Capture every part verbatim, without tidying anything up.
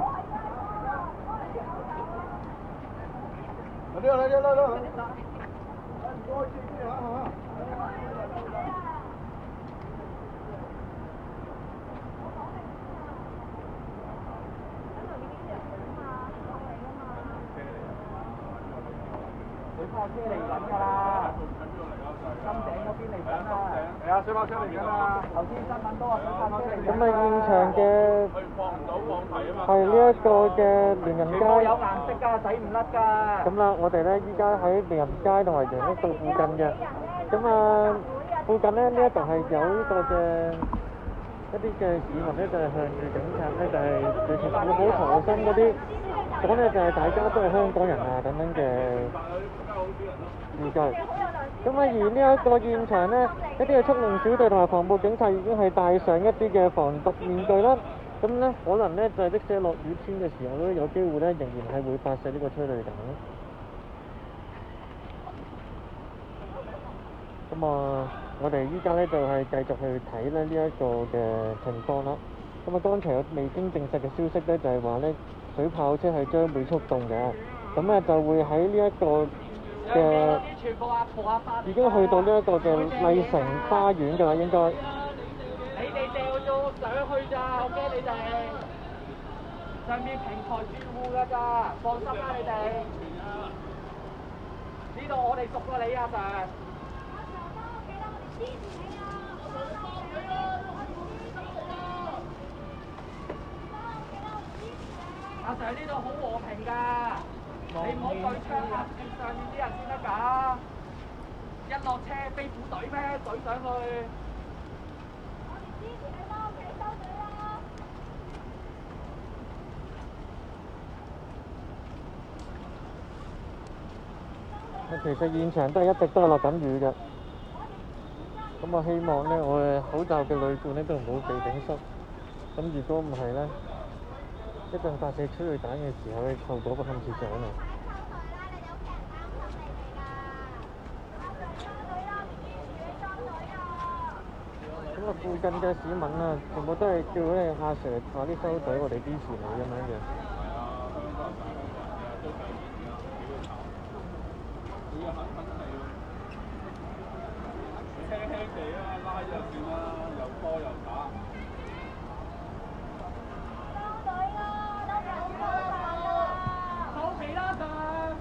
来来来来来，多谢谢啊！ 水炮車嚟緊㗎啦！金井嗰邊嚟緊啊！ 係啊，水炮車嚟緊啊！ 頭先新聞都話水炮車嚟緊。 咁啊，現場嘅係呢一個嘅聯仁街。 有顏色㗎，洗唔甩㗎。 咁啦，我哋咧依家喺聯仁街同埋楊益道附近嘅。咁啊，附近咧呢一度係有呢個嘅一啲嘅市民咧，就係向住警察咧，就係對政府好同心嗰啲。講咧就係大家都係香港人啊等等嘅預計。咁啊，而呢一個現場咧，一啲嘅速龍小隊同埋防暴警察已經係戴上一啲嘅防毒面具啦。咁咧，可能咧就係即使落雨天嘅時候咧，有機會咧仍然係會發射呢個催淚彈。咁啊，我哋依家咧就係繼續去睇咧呢一個嘅情況啦。咁啊，剛才有未經證實嘅消息咧，就係話咧水炮車係將會速動嘅，咁咧就會喺呢一個嘅已經去到呢一個嘅麗城花園㗎啦，應該。 你哋掉咗上去咋，我驚你哋上面平台住戶㗎咋，放心啦你哋。呢度我哋熟過你啊Sir。阿 Sir 呢度好和平㗎，你唔好對槍嚇住上面啲人先得㗎。一落車飛虎隊咩？隊上去。我哋支持你返屋企收隊啦。 其實現場都係一直都係落緊雨嘅。咁我希望咧，我哋口罩嘅鋁罐咧都唔好被整濕。咁如果唔係咧，一陣發射催淚彈嘅時候咧，後果不堪設想啊！咁啊，附近嘅市民啊，全部都係叫咧阿 Sir 快啲收隊，我哋支持你咁樣嘅。 輕輕地啊，拉就算啦，又拖又打。收隊啦，都有拖啦。 收皮啦，Sir。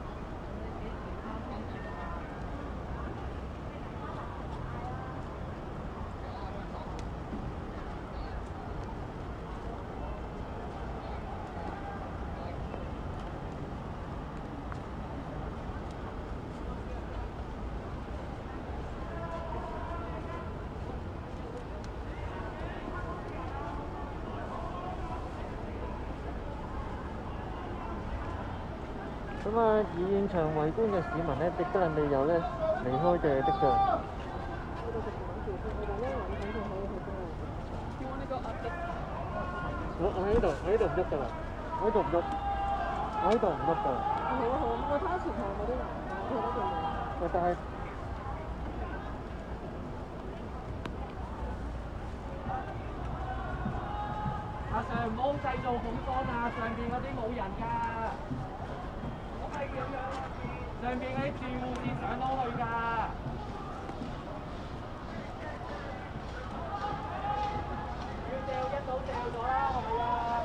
咁啊，以現場圍觀嘅市民咧，亦都係未有咧離開嘅跡象。我我喺呢度，我喺度唔喐㗎啦，我喺度唔喐，我喺度唔喐㗎。好啊好啊，我睇下前台有冇啲人，我睇得佢冇。喂，但係。 阿 Sir 唔好製造恐慌啊！上邊嗰啲冇人㗎，上邊嗰啲住戶先上到去㗎。要掉一早掉咗啦，係咪啊？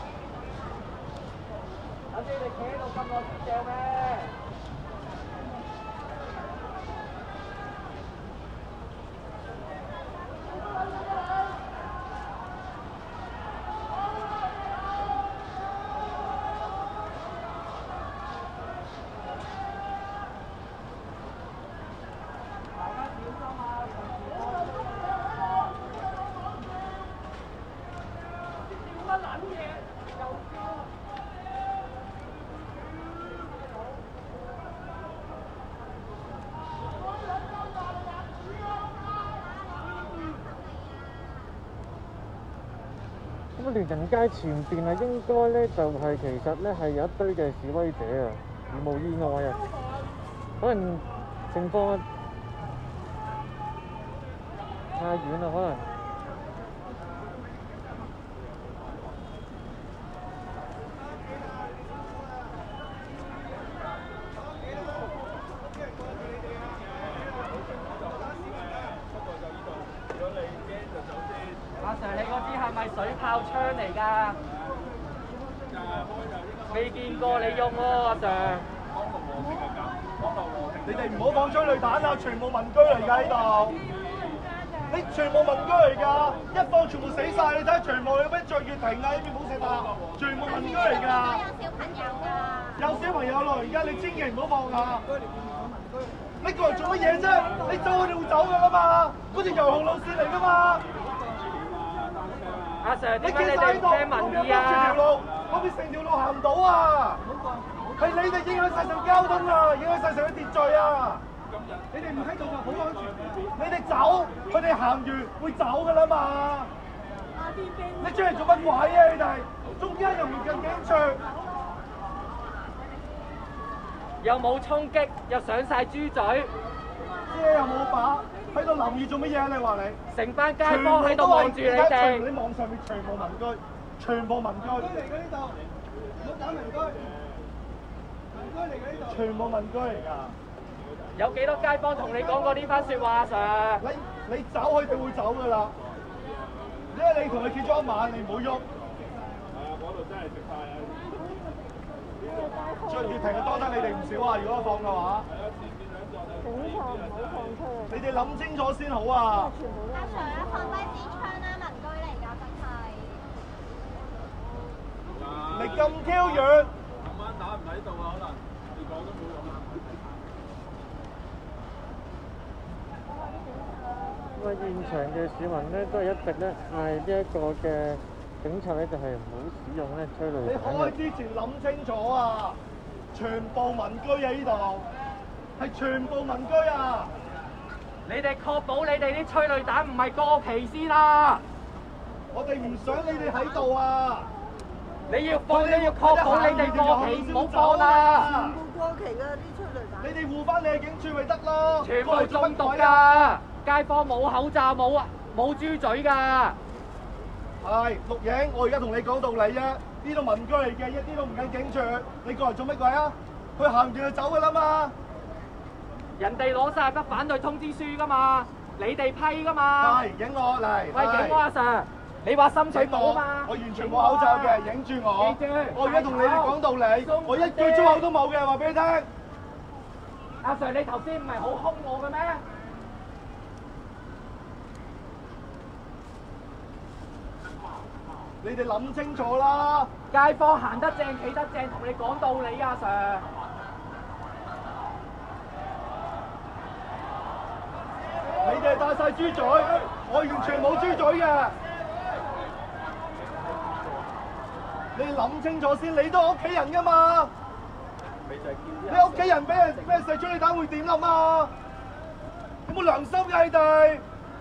等你哋企喺度咁耐先掉咩？ 咁啊，聯仁街前邊啊，應該咧就係、是、其實咧係有一堆嘅示威者啊，如無意外啊，可能情況太遠啦，可能。 支係咪水炮槍嚟㗎？未見過你用喎，阿 Sir。 你哋唔好放催淚彈啊！全部民居嚟㗎呢度，你全部民居嚟㗎，一放全部死晒！你睇下全部有咩着月亭啊？呢邊冇食啊，全部民居嚟㗎。 有小朋友㗎。 有小朋友咯，而家你千祈唔好放啊！你過嚟做乜嘢啫？你走我哋會走㗎啦嘛，嗰條遊行路線嚟㗎嘛。 阿 Sir， 你點解你哋唔聽民意啊？ 嗰邊成條路行唔到啊！係你哋影響晒成交通啊，影響晒成個秩序啊！你哋唔喺度就好安全，你哋走，佢哋行完會走㗎啦嘛！你出嚟做乜鬼啊？你哋中間又唔近警署， 又冇衝擊，又上晒豬嘴， 遮又冇把，喺度淋雨做乜嘢啊？你話你？ 成班街坊喺度望住你哋。 你網上面全部民居，全部民居。嚟嘅呢度，唔好搞民居。全部民居嚟㗎， 有幾多街坊同你講過呢番説話啊 ，Sir？ 你你走佢哋會走㗎啦，因為你同佢結咗一晚，你唔好喐。係啊，嗰度真係食晒啊！着月亭多得你哋唔少啊！如果放嘅話，警察唔好放出嚟。你哋諗清楚先好啊！ 阿 Sir 啊，放低支槍啦，民居嚟㗎，真係。 你咁 Q 遠。 打唔喺度啊，可能你講都冇用啊。 咁啊，現場嘅市民咧都係一直咧嗌呢一個嘅警察咧，就係唔好使用咧催淚彈。 你開之前諗清楚啊！全部民居喺呢度，係全部民居啊！ 你哋確保你哋啲催淚彈唔係過期先啦！ 我哋唔想你哋喺度啊！ 你要放，你要確保你哋過期，唔好放啦！ 全部過期㗎啲催淚彈。 你哋護翻你嘅警署咪得咯？ 全部中毒㗎！街坊冇口罩，冇啊，冇豬嘴㗎！ 係錄影，我而家同你講道理啫。呢度民居嚟嘅，一啲都唔緊警署。你過嚟做乜鬼啊？佢行完就走㗎啦嘛！ 人哋攞晒筆反對通知書㗎嘛，你哋批㗎嘛？ 係影我嚟。 喂，影我阿 Sir！你話深水埗啊嘛？ 我完全冇口罩嘅，影住我。 記住， 我而家同你哋講道理，我一句粗口都冇嘅，話俾你聽。 阿 Sir， 你頭先唔係好兇我嘅咩？ 你哋諗清楚啦！ 街坊行得正，企得正，同你講道理啊 ，Sir。 你哋戴晒豬嘴，我完全冇豬嘴嘅。你諗清楚先，你都係屋企人㗎嘛？你屋企人俾人咩射催淚彈會點諗啊？有冇良心㗎你哋？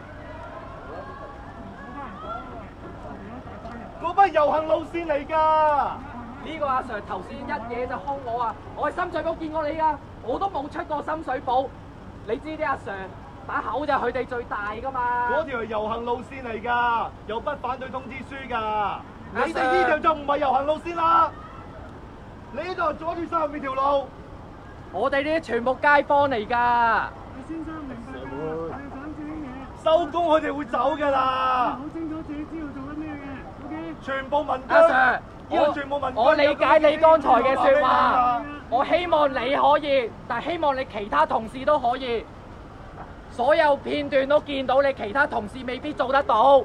嗰班遊行路線嚟㗎。 呢個阿 Sir 頭先一嘢就兇我啊！我喺深水埗見過你㗎，我都冇出過深水埗。你知啲阿 Sir 把口就係佢哋最大㗎嘛？ 嗰條係遊行路線嚟㗎，有筆反對通知書㗎。你哋呢條就唔係遊行路線啦。你呢度係阻住晒後面條路。 我哋呢啲全部街坊嚟㗎。 先生明白㗎，係反正嘢。 收工佢哋會走㗎啦。 好清楚自己知道做緊咩嘅 ，OK？ 全部民居。 阿 Sir， 我全部民居。 我理解你剛才嘅説話，我希望你可以，但希望你其他同事都可以。所有片段都見到你其他同事未必做得到。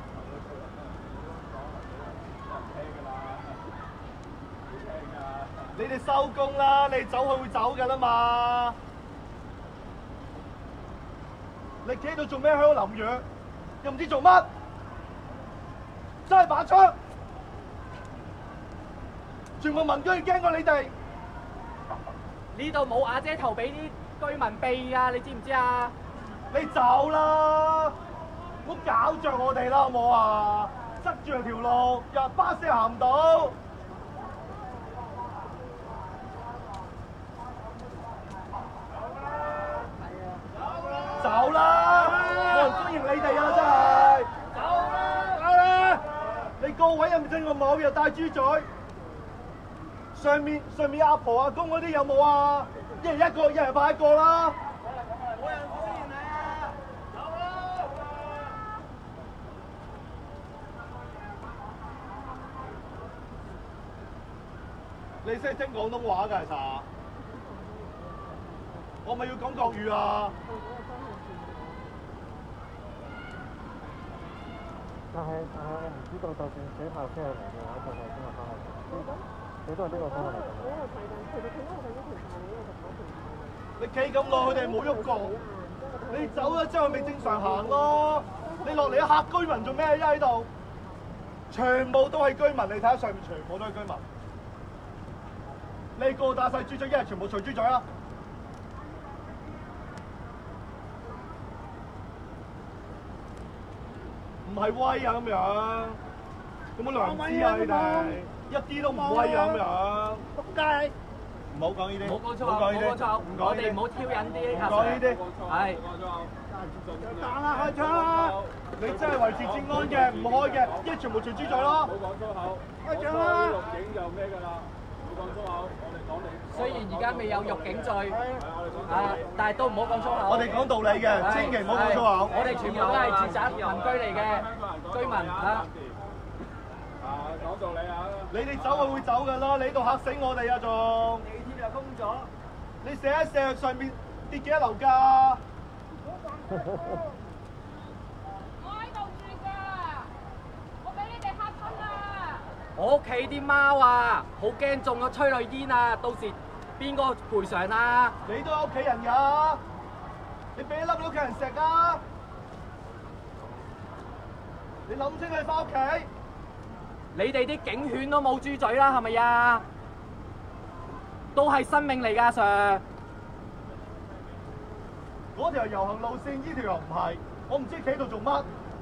你哋收工啦，你走佢會走㗎啦嘛。你企喺度做咩？喺度淋雨，又唔知做乜，真係把槍，全部民居驚過你哋。 呢度冇瓦遮頭俾啲居民避啊！你知唔知啊？ 你走啦，唔好搞着我哋啦，好冇啊？塞住條路，又巴士行唔到。走啦！冇人歡迎你哋啊，真係！走啦！走啦！你個位又唔正個帽，又戴豬嘴，上面上面阿婆阿公嗰啲有冇啊？一人一個，一人派一個啦！冇人歡迎你啊！走啦！ 你識聽廣東話㗎，其實我咪要講國語啊！ 但係但係我唔知道，就算小校車嚟嘅話，就係今日翻去，你都係呢個方向嚟嘅。 你企咁耐，佢哋冇喐過。你走咗之後咪正常行咯。你落嚟嚇居民做咩啫喺度？全部都係居民，你睇下上面全部都係居民。你個打晒豬嘴，一係全部除豬嘴啊！唔係威啊咁樣，有冇良知啊你哋？一啲都唔威啊咁樣。仆街！唔好講呢啲， 唔好講粗口，唔好講粗口，我哋唔好挑釁啲客。 唔講呢啲， 係。 打啦開槍！你真係維持治安嘅，唔開嘅，一係全部除豬嘴咯。 唔好講粗口。 開槍啦！ 錄影就咩㗎啦？唔好講粗口，我哋講你。 雖然而家未有辱警罪，啊，但係都唔好講粗口。 我哋講道理嘅，千祈唔好講粗口。 我哋全部都係住宅民居嚟嘅居民啊。 啊，講道理啊！ 你哋走係會走㗎啦，你呢度嚇死我哋啊仲！地鐵又封咗，你射一射上面跌幾多樓價？ 我喺度住㗎，我俾你哋嚇親啦！ 我屋企啲貓啊，好驚中咗催淚煙啊！到時邊個賠償啊？ 你都有屋企人㗎，你俾一粒你屋企人食啊！你諗清你翻屋企。 你哋啲警犬都冇豬嘴啦，係咪呀？都係生命嚟㗎，Sir。 嗰條係遊行路線，呢條又唔係，我唔知企喺度做乜。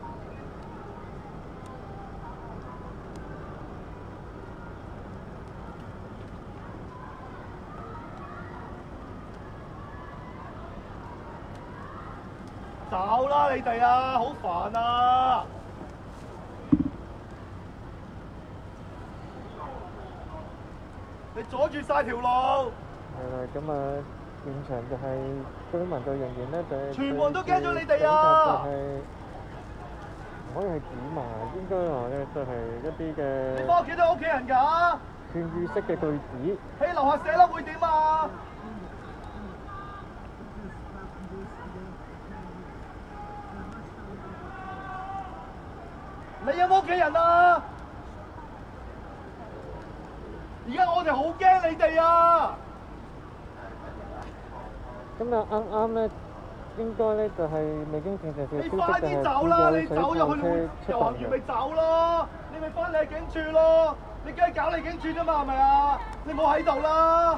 走啦你哋啊，好煩啊！你阻住晒條路。 係啦，咁啊，現場就係居民就仍然咧就係全部人都驚咗你哋啊！ 就係唔可以係指罵，應該話咧就係一啲嘅。 你翻屋企都有屋企人㗎。 勸喻式嘅句子。 喺樓下寫啦會點啊？你有冇屋企人啊？而家我哋好驚你哋啊！ 咁啊啱啱咧，應該咧就係未經證實嘅你消息就係走啦！你水走入去炮車遊行完咪走咯！你咪翻嚟警署咯！你梗係搞你警署啫嘛，係咪啊？你冇喺度啦！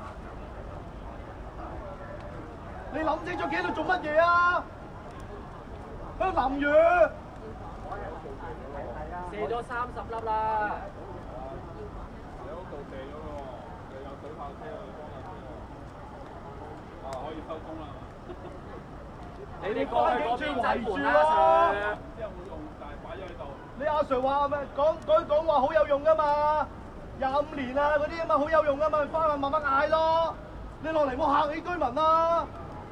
你諗清楚企喺度做乜嘢啊？喺度淋雨。 射咗三十粒啦！ 你嗰度射咗喎，又有水炮車去幫下先啊！可以收工啦。 你哋過去嗰邊圍住啦， Sir。 之後會用，但係擺咗喺度。 你阿 Sir 話咩？講講講話好有用噶嘛，廿五年啊嗰啲啊嘛好有用噶嘛，翻去慢慢嗌咯。你落嚟冇嚇起居民啦。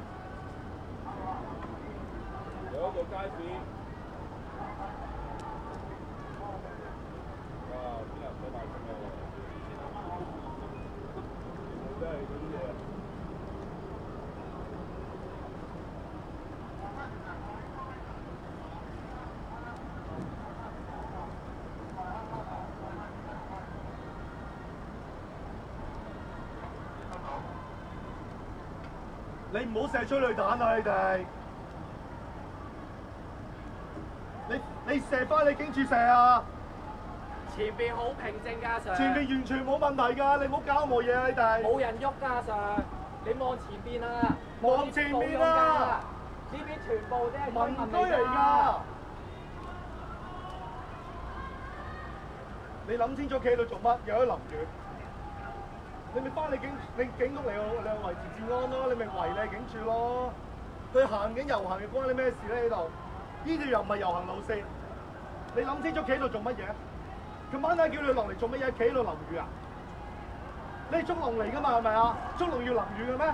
有一個街市。哇！邊人都買咁嘅喎，真係嗰啲嘢。 你唔好射催淚彈啊！你哋，你你射翻你警署射啊！ 前邊好平靜㗎，Sir。 前面完全冇問題㗎，你唔好搞我嘢啊！你哋冇人喐㗎，Sir。你望前邊啊！ 望前面啊！ 呢邊全部都係民居嚟㗎。你諗清楚企喺度做乜？有得淋雨。你咪翻你警你警局嚟，你維持治安咯，你咪圍你警署咯。佢行緊遊行嘅關你咩事咧？呢度呢條又唔係遊行路線，你諗清楚企喺度做乜嘢？佢晚黑叫你落嚟做乜嘢？企喺度淋雨啊？你係速龍嚟㗎嘛？係咪啊？速龍要淋雨嘅咩？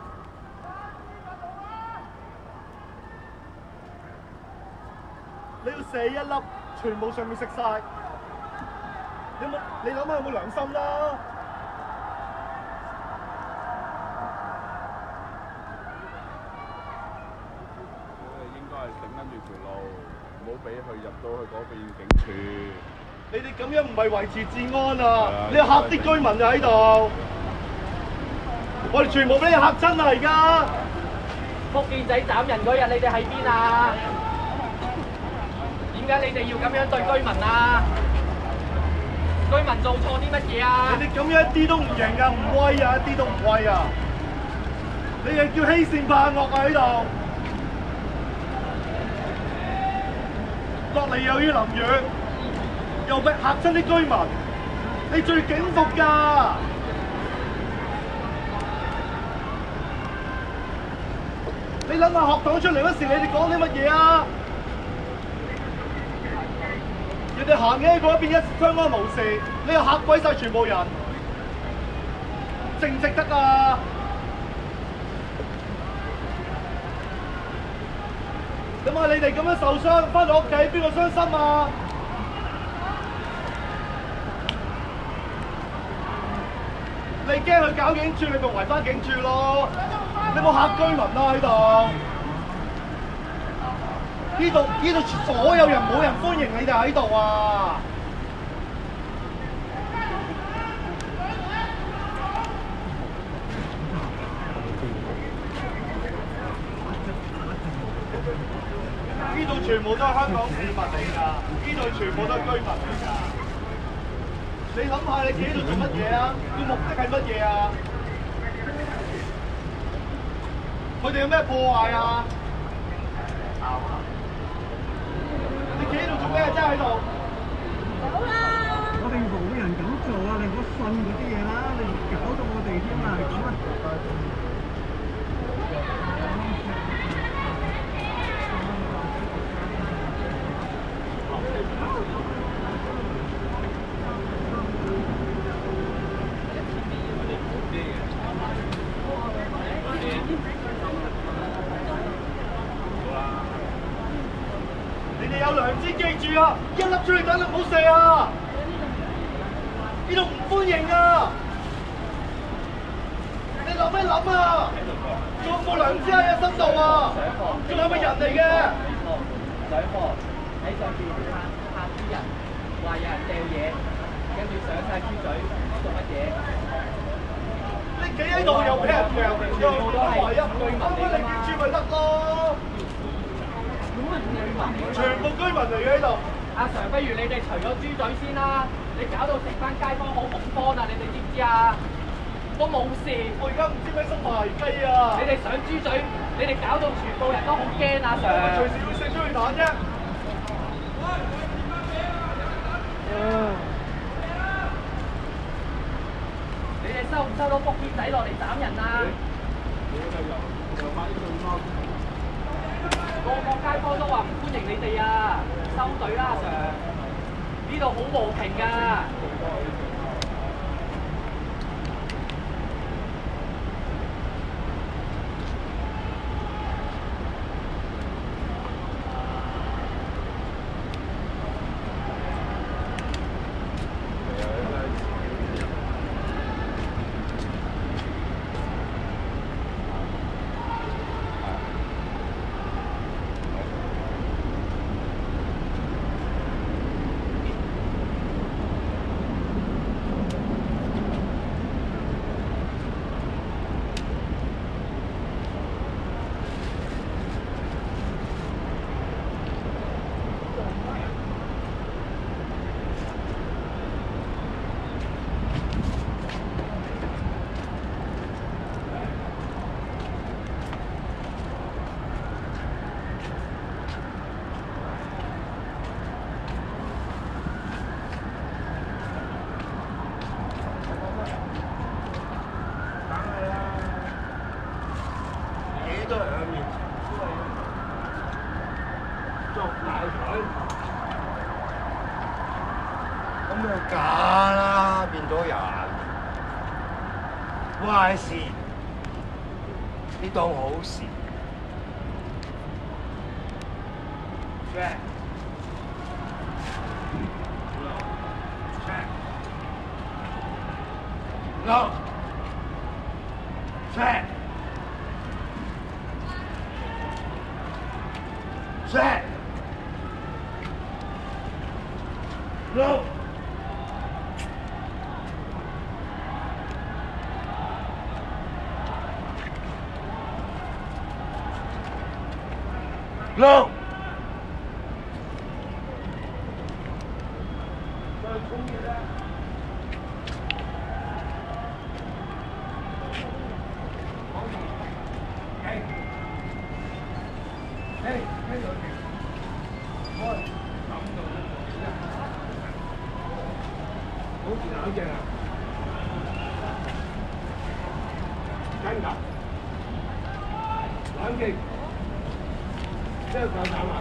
你射一粒，全部上面食晒。你有冇？你諗下有冇良心啦？ 應該係頂緊住條路，唔好俾佢入到去嗰邊警署。 你哋咁樣唔係維持治安啊！你嚇啲居民就喺度，我哋全部俾你嚇親啊！而家福建仔斬人嗰日，你哋喺邊啊？點解你哋要咁樣對居民啊？居民做錯啲乜嘢啊？ 你哋咁樣一啲都唔型啊，唔威啊，一啲都唔威啊！你哋叫欺善怕惡啊喺度，落嚟又要淋雨，又俾嚇親啲居民，你最警服㗎！你諗下學黨出嚟嗰時，你哋講啲乜嘢啊？人哋行嘅嗰一邊一相安無事，你又嚇鬼晒全部人，值唔值得啊？咁啊！你哋咁樣受傷，翻到屋企邊個傷心啊？你驚佢搞警署，你咪圍翻警署咯！你冇嚇居民啦喺度，呢度呢度所有人冇人歡迎你哋喺度啊！呢度全部都係香港市民嚟㗎，呢度全部都係居民嚟㗎。你諗下，你企喺度做乜嘢啊？個目的係乜嘢啊？佢哋有咩破壞啊？你企喺度做咩啊？真係喺度。 走啦！我哋冇人咁做啊！你唔好信嗰啲嘢啦，你搞到我哋添啊！咁啊！ 你哋有良知記住啊！一粒催淚彈都唔好射啊！呢度唔歡迎啊！你諗一諗啊！仲有冇良知喺你身度啊？仲係咪人嚟嘅？ 上課喺上邊嚇嚇啲人，話有人掉嘢，跟住上晒豬嘴，做乜嘢？ 你企喺度又俾人掉，又話一翻返嚟警署咪得咯？全部居民嚟嘅喺度。 阿 Sir， 不如你哋除咗豬嘴先啦，你搞到成班街坊好恐慌啊！你哋知唔知啊？我冇事， 我而家唔知咩心排雞啊！ 你哋上豬嘴，你哋搞到全部人都好驚啊 Sir！ 隨時會射催淚彈啫。 你哋收唔收到福建仔落嚟斬人啊？個個街坊都話唔歡迎你哋啊！收隊啦 Sir！ 呢度好和平㗎。 都係喺面前，作大佢，咁就假啦，變咗人，壞事，你當好事。喂， 六七七六六。好似冷靜啊！跟㗎，冷靜，之後夠膽啊！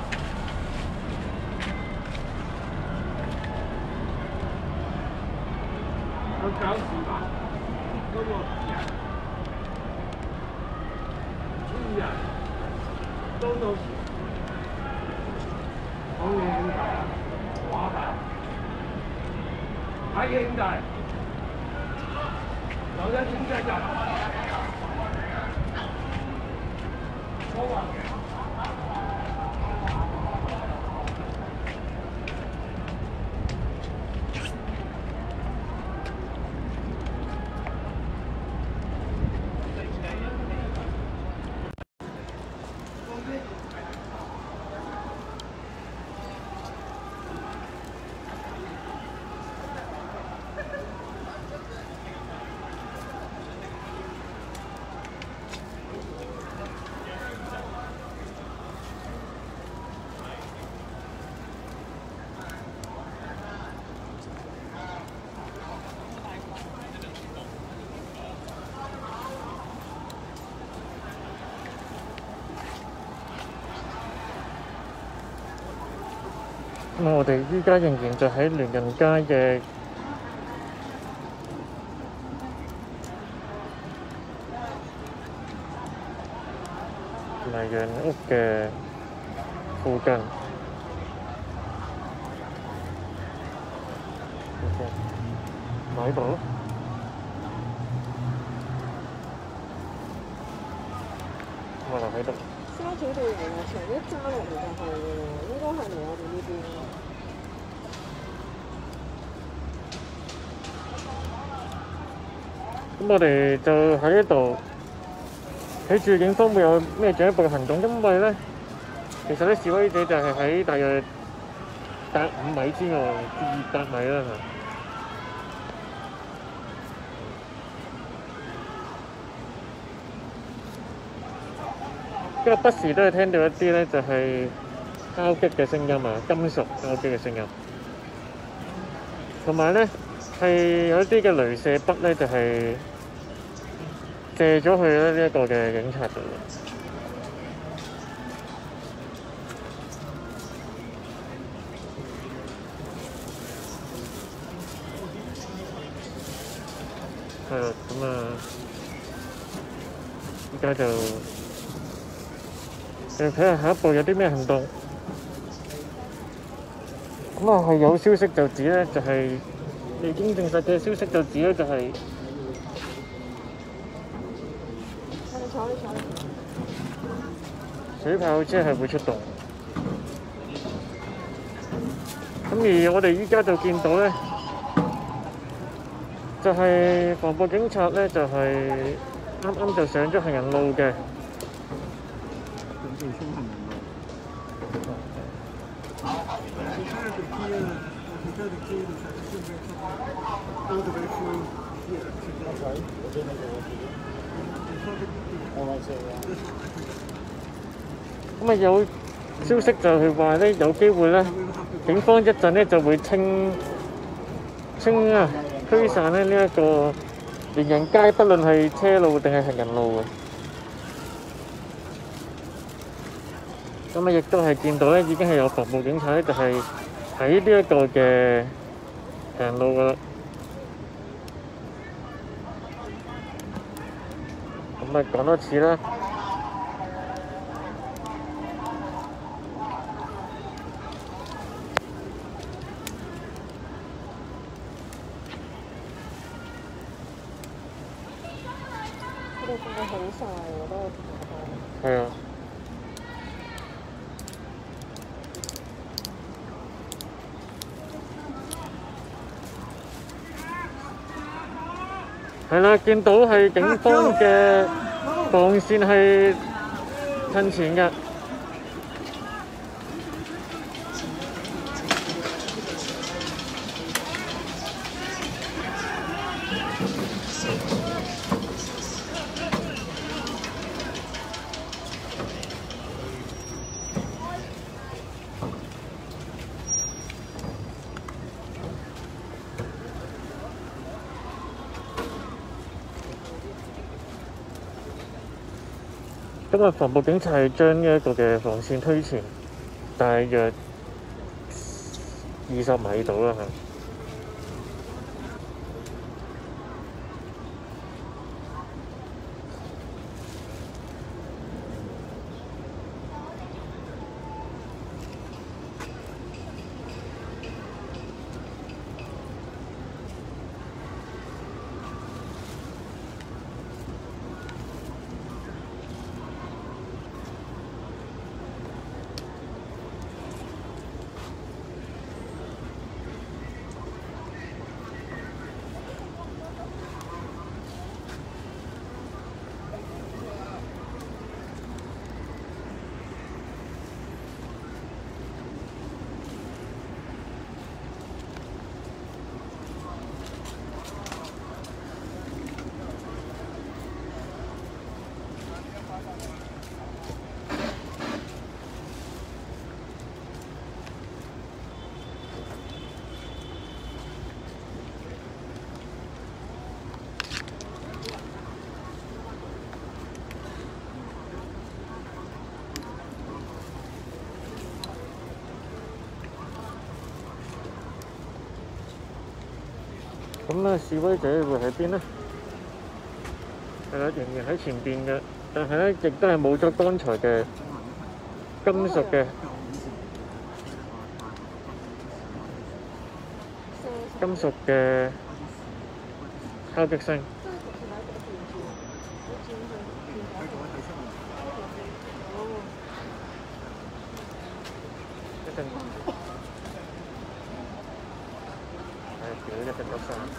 有搞事吧？嗰個人，啲人都到時講嘢兄弟啊，話題。睇兄弟，有得點隻人，我話咁我哋依家仍然就喺聯仁街嘅麗園屋嘅附近，買到？我留喺度。 沙咀道遊樂場一揸落嚟就係㗎啦，應該係嚟我哋呢邊。 咁我哋就喺呢度睇住警方會有咩進一步嘅行動，因為咧，其實咧示威者就係喺大約百五米之外至二百米啦。因為不時都係聽到一啲咧就係敲擊嘅聲音啊，金屬敲擊嘅聲音，同埋咧係有一啲嘅鐳射筆咧就係射咗去咧呢一個嘅警察度。係啦，咁啊，依家就誒睇下下一步有啲咩行動。咁啊，係有消息就指咧，就係未經證實嘅消息就指咧，就係水炮車係會出動。咁而我哋依家就見到咧，就係防暴警察咧，就係啱啱就上咗行人路嘅。 準備衝行人路。我睇下條街啊，我睇下條街度睇下準備衝，all the way through here to the right。 咁啊有消息就係話咧，有機會咧，警方一陣咧就會清清啊驅散咧呢一個連人街，不論係車路定係行人路嘅。咁啊，亦都係見到咧，已經係有防暴警察咧，就係喺呢一個嘅行路噶啦。咁啊，講多次啦。 度仲係好晒，我覺得個情況。 係啊。係啦，見到係警方嘅防線係近前嘅。今日防暴警察係將呢一個嘅防線推前大約二十米度啦嚇。咁啊，示威者會喺邊呢？係啦，仍然喺前邊嘅，但係咧亦都係冇咗剛才嘅金屬嘅金屬嘅敲擊聲。一陣。係屌一陣得聲。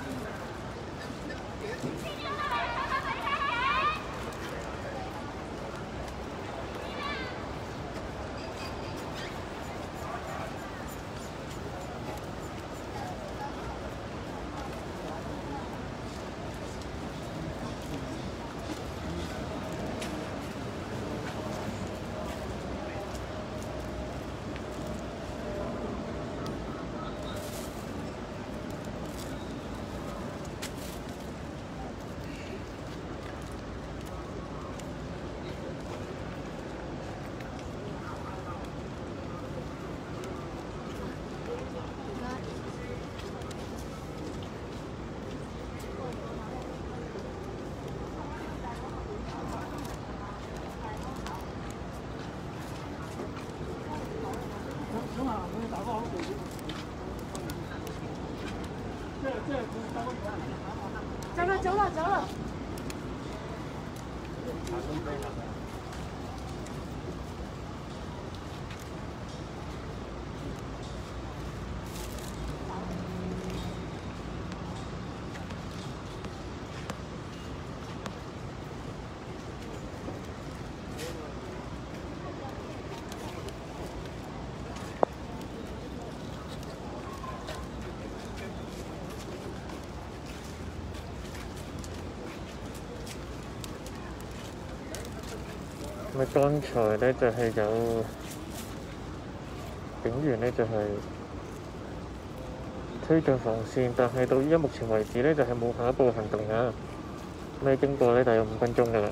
走了走了走了。 咁啊，剛才咧就係有警員咧就係推進防線，但係到依家目前為止咧就係冇下一步行動㗎。咁啊，經過咧大約五分鐘㗎啦。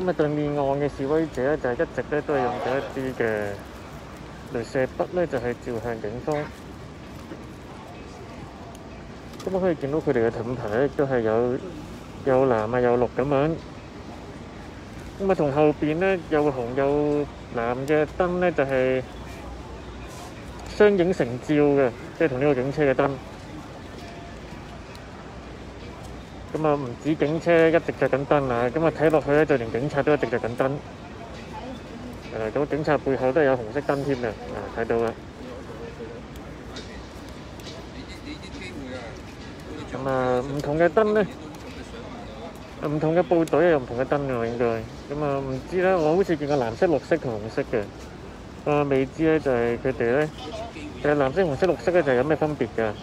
咁啊，對面岸嘅示威者咧就係一直咧都係用咗一啲嘅雷射筆咧，就係照向警方。咁可以見到佢哋嘅盾牌咧都係有有藍啊有綠咁樣。咁啊，同後邊咧有紅有藍嘅燈咧就係相映成照嘅，即係同呢個警車嘅燈。咁啊，唔止警車一直着緊燈啊，咁啊睇落去咧，就連警察都一直着緊燈。誒，咁警察背後都係有紅色燈添嘅，啊睇到啦。咁啊，唔同嘅燈咧，唔同嘅部隊有唔同嘅燈㗎應該。咁啊，唔知咧，我好似見過藍色、綠色同紅色嘅。啊，未知咧就係佢哋咧，誒藍色、紅色、綠色咧就係有咩分別㗎？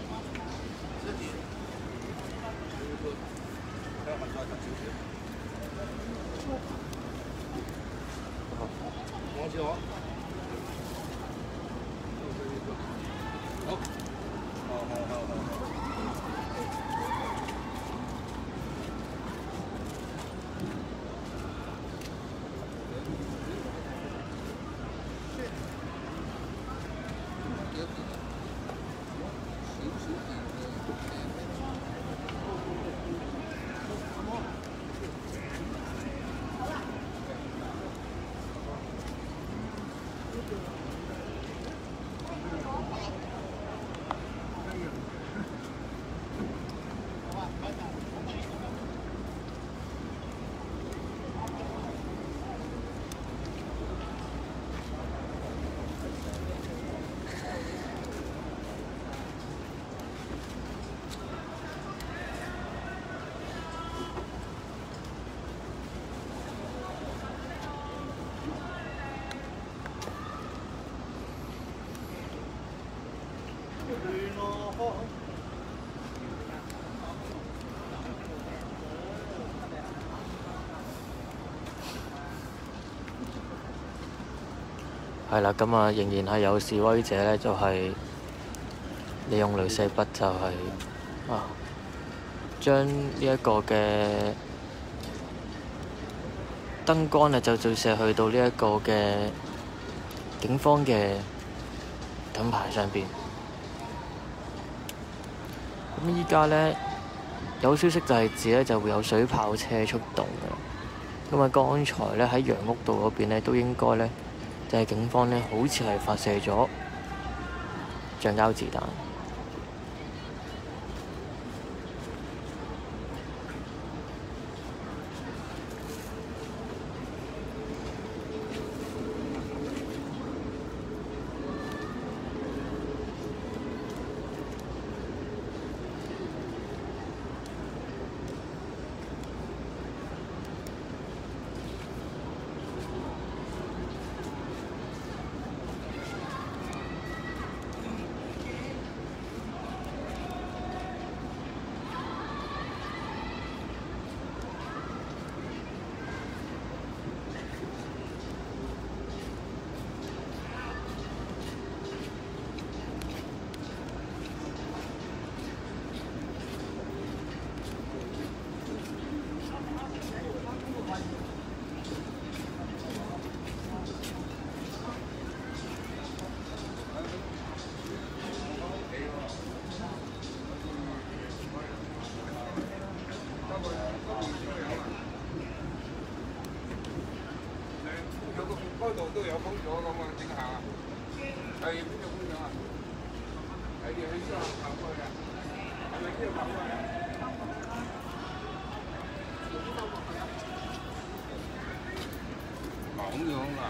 係啦，咁啊仍然係有示威者咧，就係利用雷射筆就係、是、啊將呢一個嘅燈光咧就照射去到呢一個嘅警方嘅盾牌上邊。咁依家咧有消息就係指咧就會有水炮車出動嘅。咁啊，剛才咧喺楊屋道嗰邊咧都應該咧。就係警方咧，好似係發射咗橡膠子彈。 嗰度都有封咗咁啊，點行啊？係邊度封咗啊？係要去商行過去啊？係咪呢度行過去啊？咁樣啊？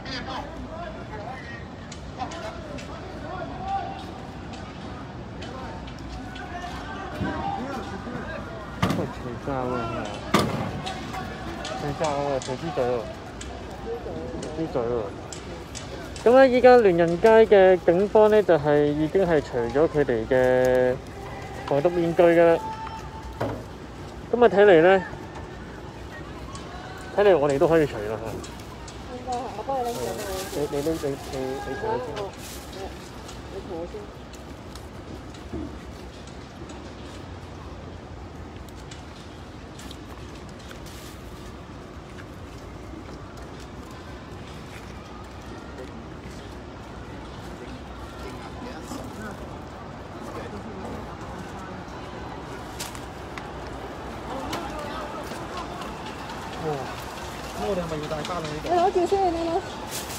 喂，除衫喎，除衫喎，除豬嘴喎，豬嘴喎。咁咧，依家聯仁街嘅警方咧就係、是、已經係除咗佢哋嘅防毒面具㗎啦。咁啊，睇嚟咧，睇嚟我哋都可以除啦嚇。 應該係，我幫你拎上去。 你你拎你你你除咗先。 你除咗先。 咁我哋係咪要戴翻啊？呢你攞住先，你攞。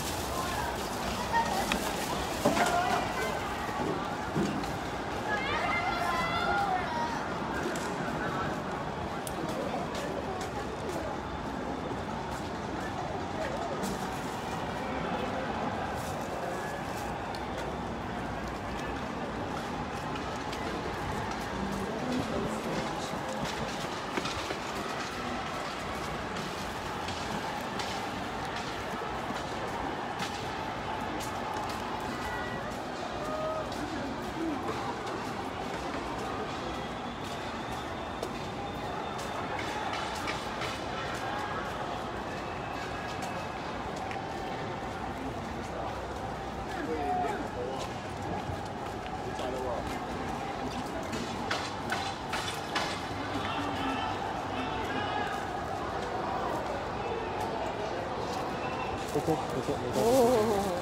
好好好好好。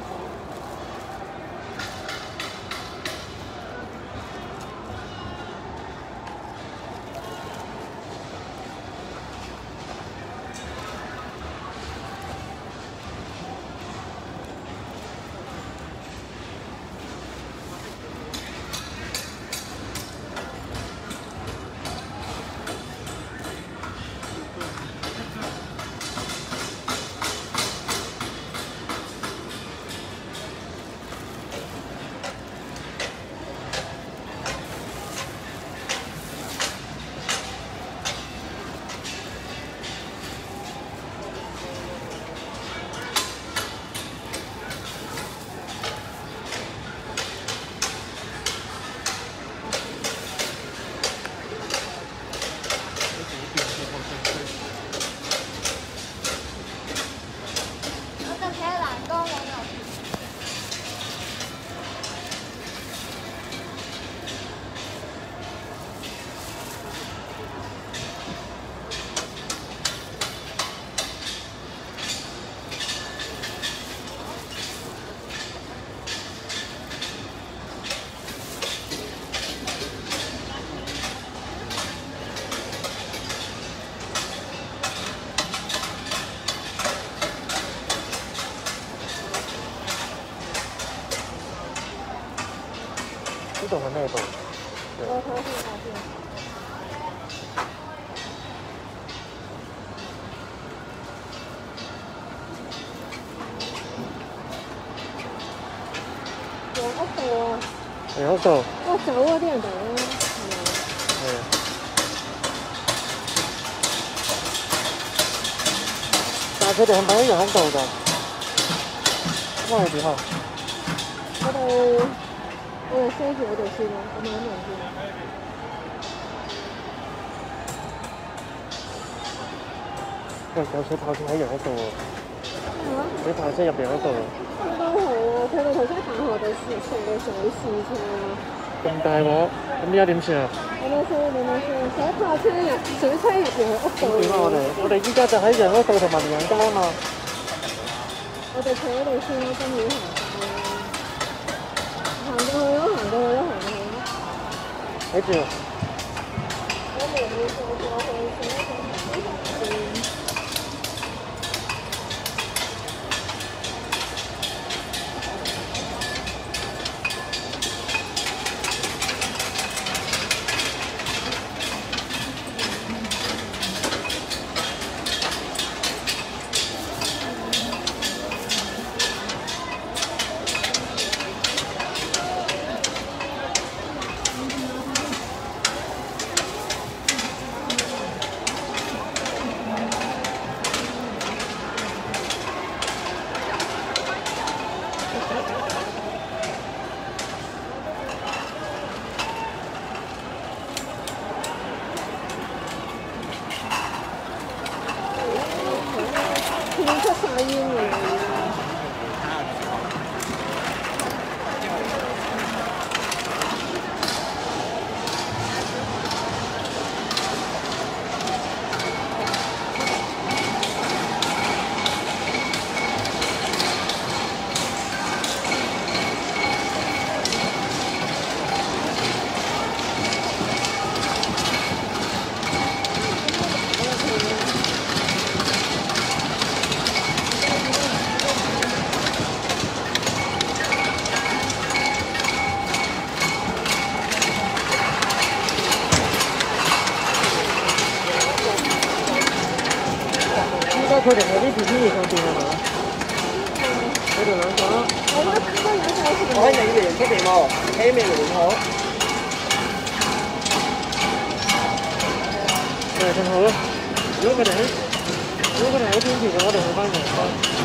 呢度係咩道？ 我睇先，睇先。楊屋道啊！ 楊屋道。 哇，走啊！啲人走啊，係咪？ 係啊。但係佢哋係咪喺楊屋道㗎？咁我哋點啊？ 我哋。我哋 stay 住嗰度先咯，我問一問先。 喂，有水炮車喺楊屋道喎。 咩話？ 水炮車入楊屋道喎。 應該係啊，佢哋頭先行河地試送嘅水試車啊。 咁大鑊，咁依家點算啊？ 等等先，等等先，水炮車入水車入楊屋道。 點啊？我哋我哋依家就喺楊屋道同埋連仁街啊嘛。 我哋坐喺度先咯，真係行。行過去咯，行過去咯，行過去咯。 睇住。 我哋要過過去先，一陣行行先。 佢哋喺呢條天橋上邊係嘛？佢哋兩個。 我覺得應該兩個好似。 我喺你哋出邊喎，喺未嚟好。 誒，仲好咯。如果佢哋喺，如果佢哋喺天橋嘅，我哋去翻陽江。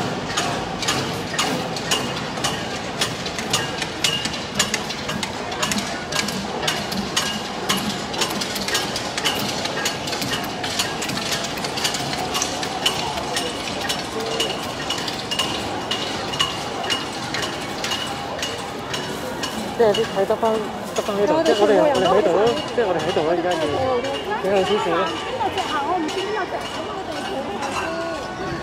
即係啲睇得翻得翻呢度，即係我哋我哋喺度咯，即係我哋喺度咯，而家要幾有少少咯。 邊度隻啊？我唔知邊有隻，咁我哋坐下先。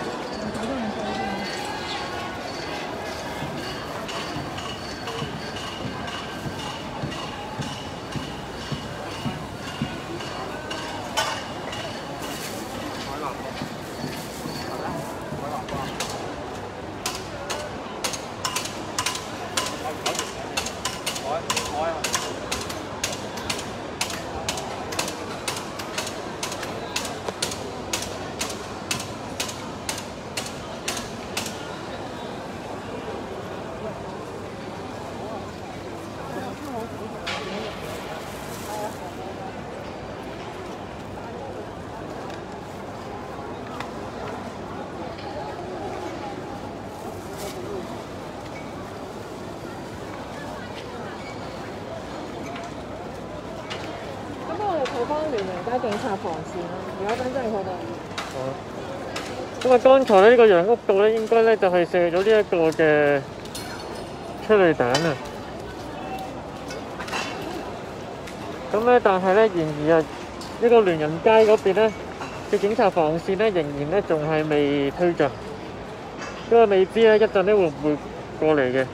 去翻聯寧街警察防線啦，而家等陣佢哋。 哦。咁啊，剛才呢、這個楊屋道咧，應該咧就係、是、射咗呢一個嘅催淚彈啊。咁咧，但係咧，然而啊，呢、這個聯仁街嗰邊咧嘅警察防線咧，仍然咧仲係未推進，因為未知咧一陣咧會唔會過嚟嘅。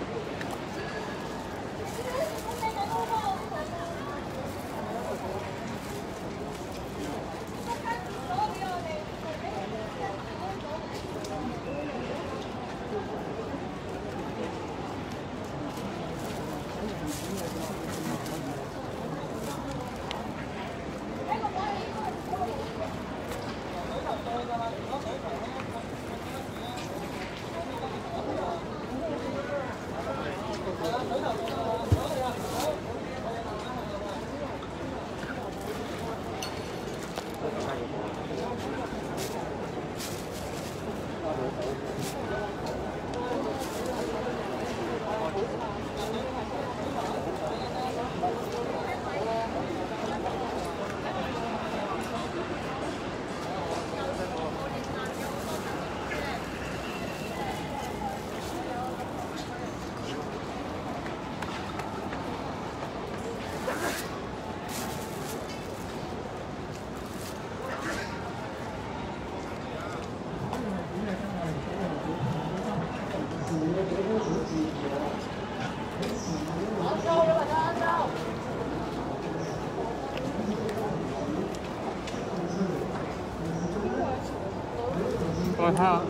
我睇下。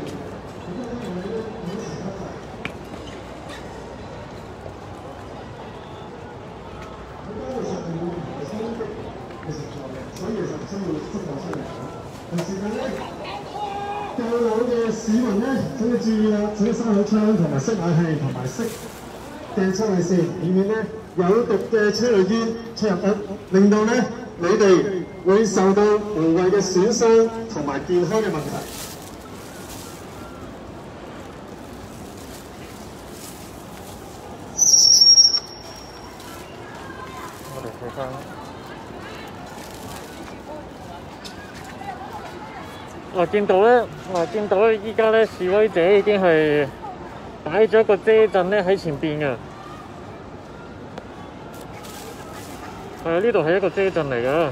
所以其實需要釋放出嚟。同時間咧，過往嘅市民咧，請你注意啦，請你閂好窗同埋熄冷氣同埋熄鏡窗嘅線，以免咧有毒嘅催淚煙出入屋，令到咧你哋會受到無謂嘅損傷同埋健康嘅問題。 我哋睇翻。嗱，見到咧，嗱，見到咧，依家咧示威者已經係擺咗一個遮陣咧喺前邊嘅，係啊，呢度係一個遮陣嚟㗎。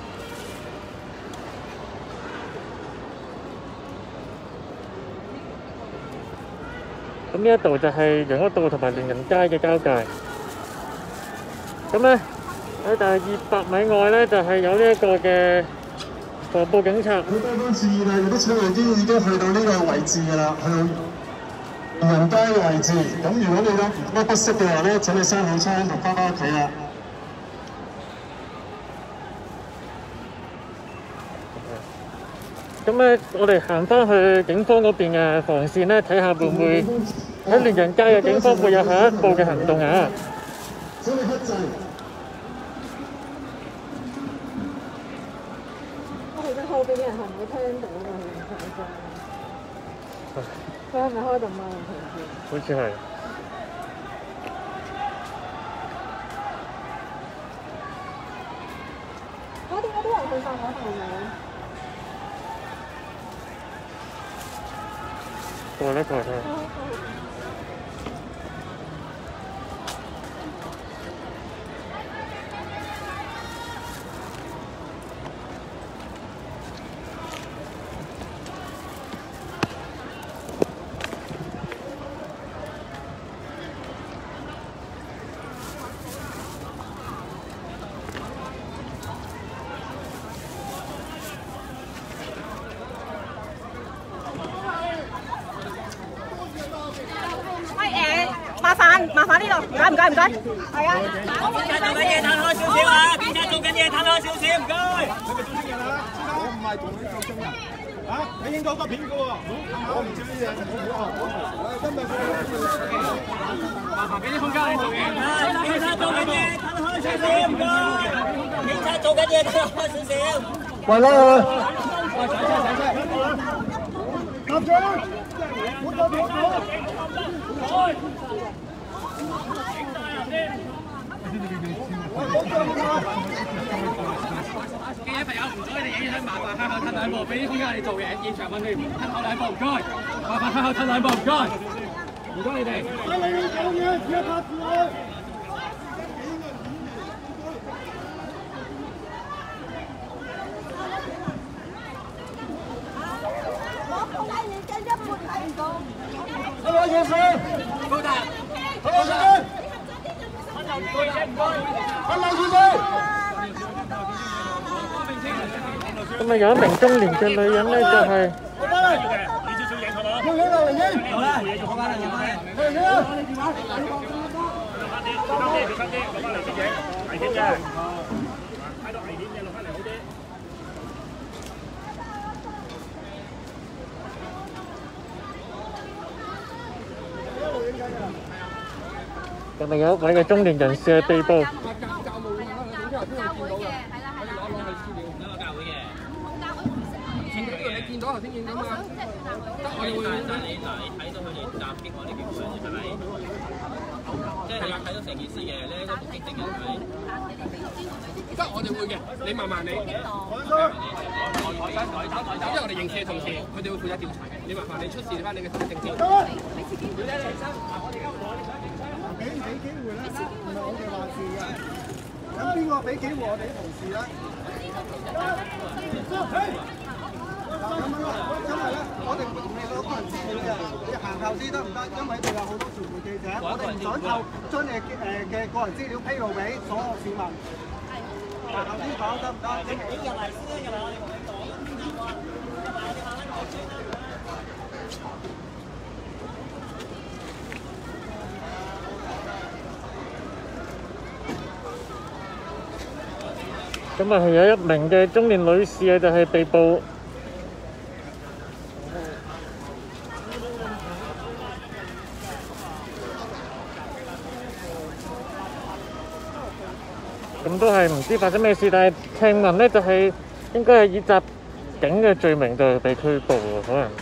咁呢一度就係楊屋道同埋聯仁街嘅交界。咁咧喺大約二百米外咧，就係有呢一個嘅防暴警察。 好多方注意啦，有啲催淚煙已經去到呢個位置㗎啦，去到聯仁街嘅位置。咁如果你都乜不適嘅話咧，請你閂好窗同翻返屋企啦。 咁咧，我哋行翻去警方嗰邊嘅防線咧，睇下會唔會喺聯仁街嘅警方會有下一步嘅行動啊！ 所以克制。 我其實後邊嘅人係唔會聽到㗎，佢係咪開動啊？ 好似係。 我點解啲人去晒嗰度嘅？ 過啦過啦。 麻煩麻煩呢度，唔該唔該唔該，係啊。 警察做緊嘢，攤開少少啊！警察做緊嘢，攤開少少，唔該。 佢咪做證人啦？我唔係同你做證人。嚇！你影咗個片嘅喎，我唔知呢嘢，我我今日麻煩俾啲空間你做嘢。警察做緊嘢，攤開少少，唔該。警察做緊嘢，攤開少少。 喂啦喂！喂，上車上車！站長，我站住我。 記者朋友唔阻你哋影相，麻煩向後褪兩步，俾啲空間你做嘢。現場問你褪後兩步，唔該。麻煩向後褪兩步，唔該。唔該你哋。 你哋做嘢，自己拍住佢。我攞嘢先。 高達。 我攞先。我攞住先。 咁啊，有一名中年嘅女人咧，就係、 我翻嚟。你少少影係嘛？要影就嚟影。好啦，做翻啦，做翻啦。嚟影啊！小心啲，小心啲，落翻嚟先影，危險嘅。睇到危險嘅落翻嚟好啲。 咁啊，有一位嘅中年人士係被捕。 見到頭先影到嘛？我哋會但係你嗱，你睇到佢哋襲擊我哋嘅相係咪？即係你睇到成件事嘅咧，個目擊證人係咪？得我哋會嘅，你慢慢你。因為我哋刑事嘅同事，佢哋會負責調查嘅。你麻煩你出示翻你嘅身份證先。 俾唔俾機會咧？唔係我哋話事嘅。咁邊個俾機會我哋啲同事咧？咁樣啦，因為咧，我哋唔同你嗰個人資料嘅，你行後啲得唔得？因為呢度有好多傳媒記者，我哋唔想就將你誒嘅個人資料披露俾所有市民。行後啲講得唔得？你入嚟先啦，入嚟我哋同你講。 咁啊，係有一名嘅中年女士啊，就係被捕。咁都係唔知發生咩事，但係聽聞咧就係應該係以襲警嘅罪名就被拘捕喎，可能。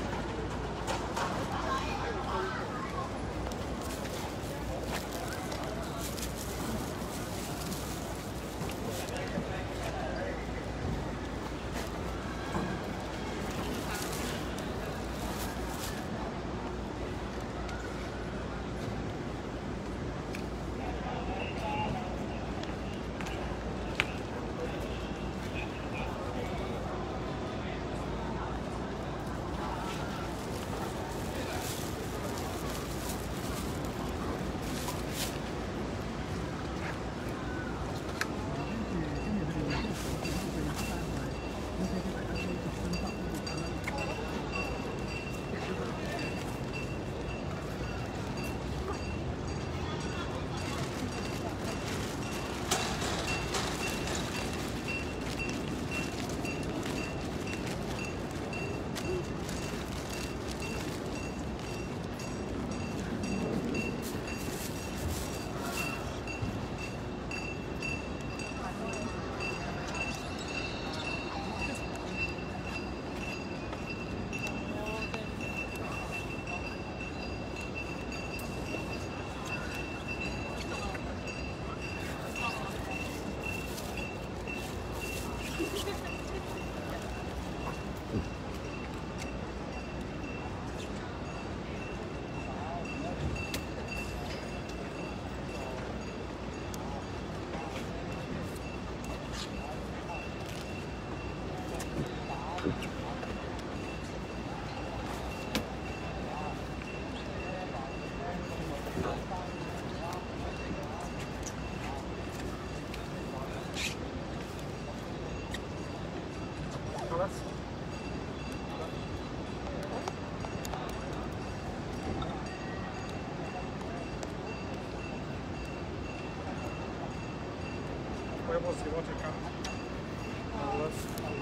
有冇事我即刻。好啦。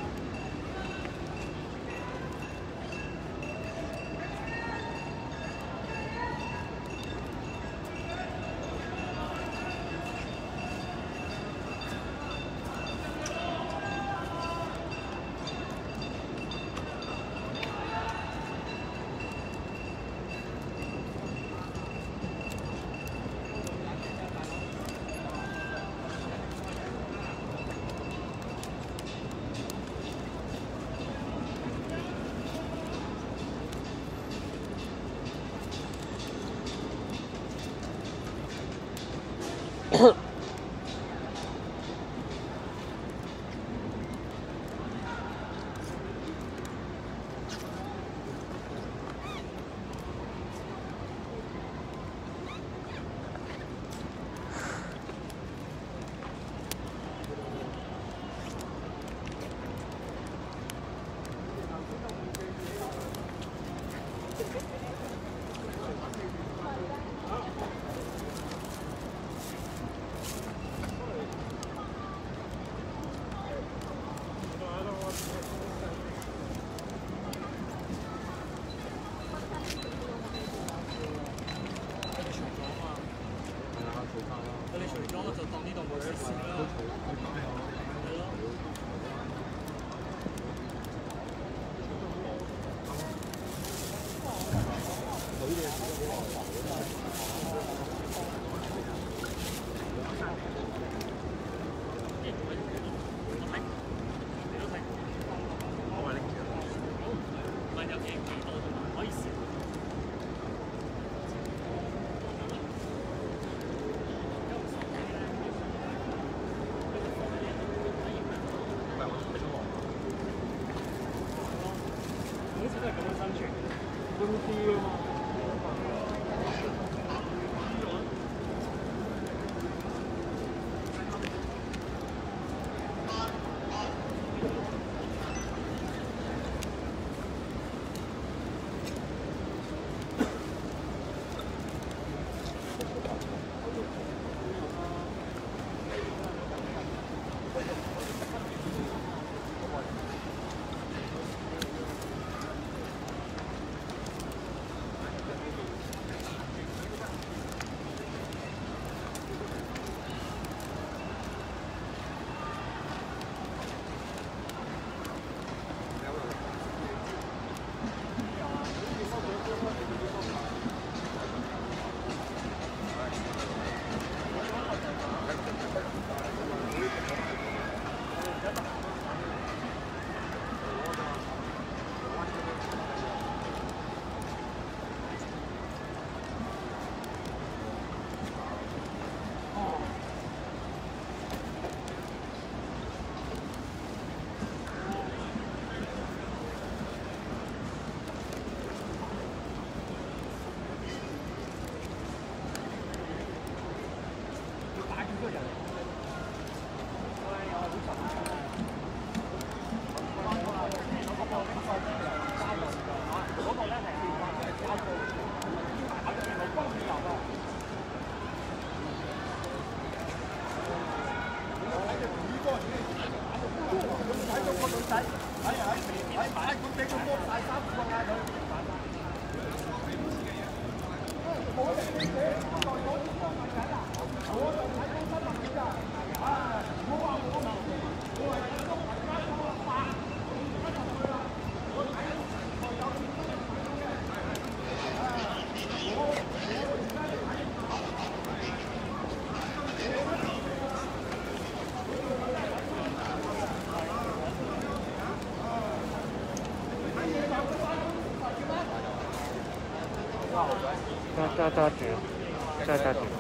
揸揸揸住，揸揸住。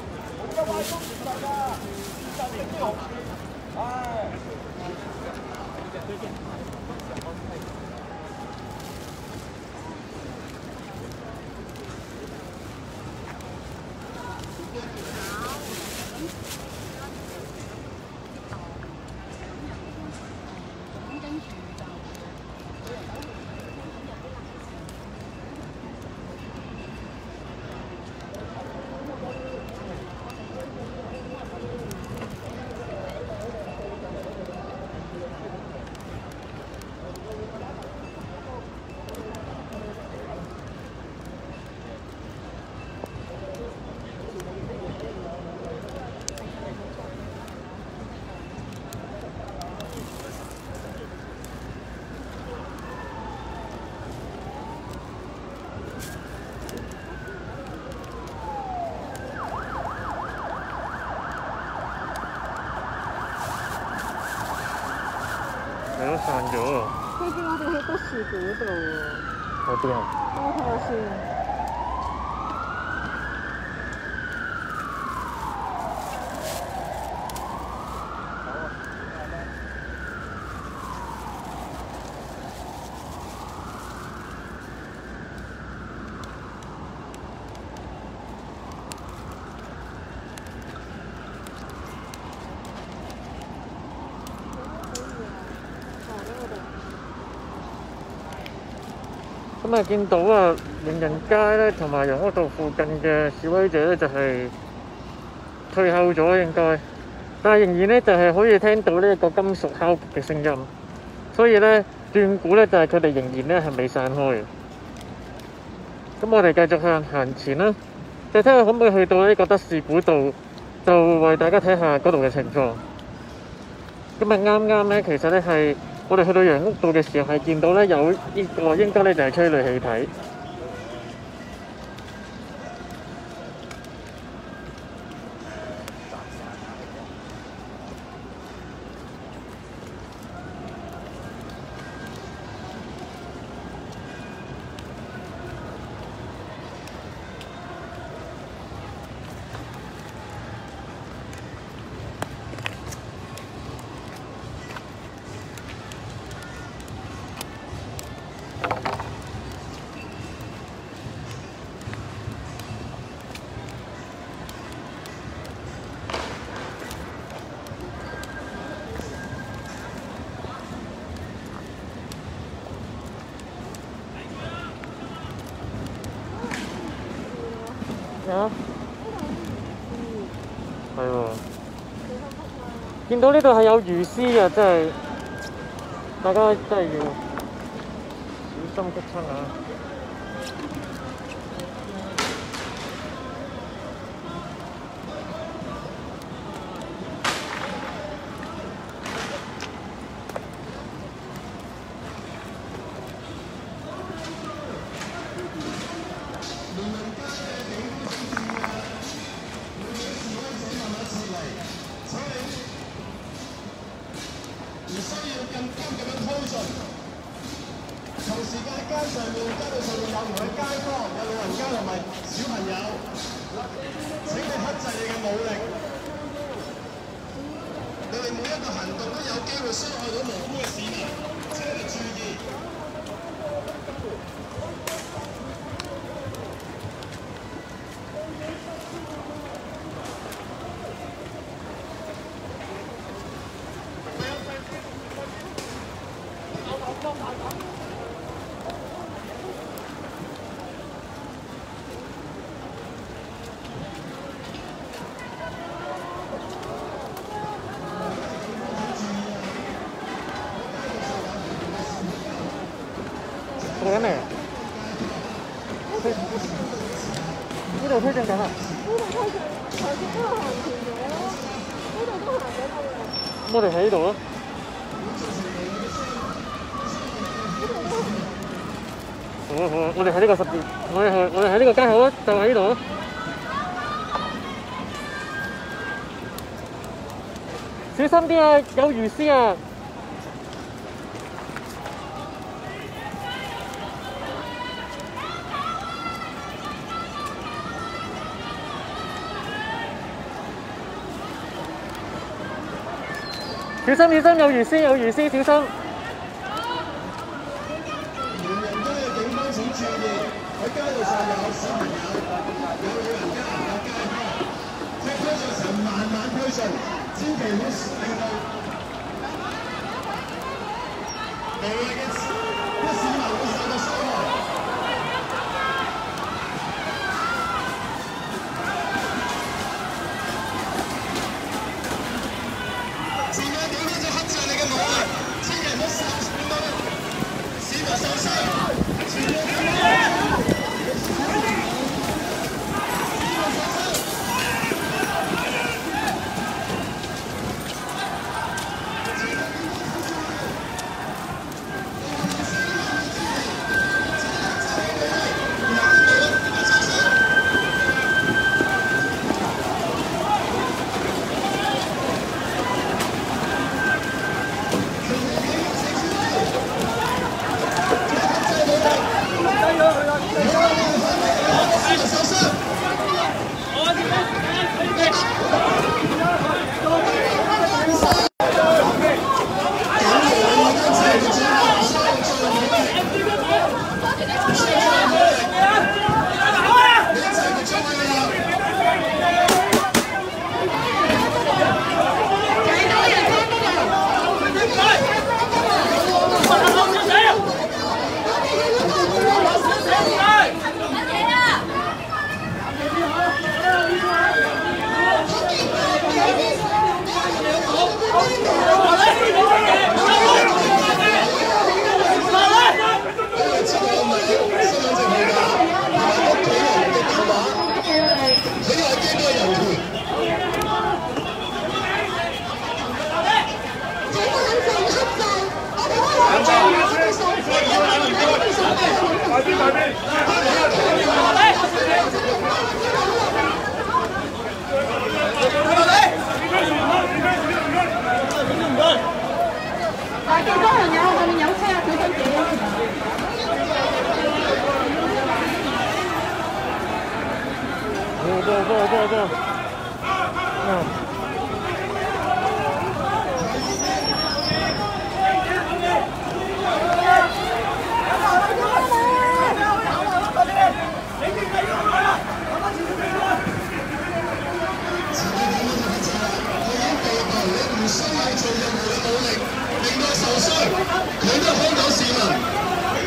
係咯，散咗喎。 佢叫我哋去德士古道喎。 嗰邊啊？ 我睇下先。 咁啊，見到啊，名人街咧同埋楊屋道附近嘅示威者咧就係退後咗應該，但係仍然咧就係可以聽到呢一個金屬敲擊嘅聲音，所以咧斷估咧就係佢哋仍然咧係未散開嘅。咁我哋繼續向行前啦，就睇下可唔可以去到呢個德士古道，就為大家睇下嗰度嘅情況。咁啊啱啱咧，其實咧係。我哋去到楊屋道嘅時候，係見到咧有呢個應該咧就係催淚氣體。啊，係喎，見到呢度係有魚絲嘅，真係大家真係要小心擊親啊！ 同時間街上面、街道上面有唔同嘅街坊，有老人家同埋小朋友，請你克制你嘅武力。你哋每一個行動都有機會傷害到無辜嘅市民，請你哋注意。 做緊嚟？呢度推進緊啊！ 呢度推進，頭先都行前咗，呢度都行緊過嚟。 咁我哋喺呢度咯。好啊好啊，我哋喺呢個十字，我哋係我哋喺呢個街口啊，就喺呢度啊。小心啲啊！有魚絲啊！小心小心，有魚絲有魚絲，小心！ 沿人街嘅警方請注意，喺街道上有小朋友、有老人家、有街坊，車推進時慢慢推進，千祈唔好令到無謂嘅市民會受到傷害。前面警方就克制你嘅武力，千祈唔好受令到市民受傷。前面警方。 邊大邊。 嗱，見多人有，後面有車啊，小心啲。 go go go go go。嗯。 唔需要做任何嘅努力，令到受傷，佢都係香港市民。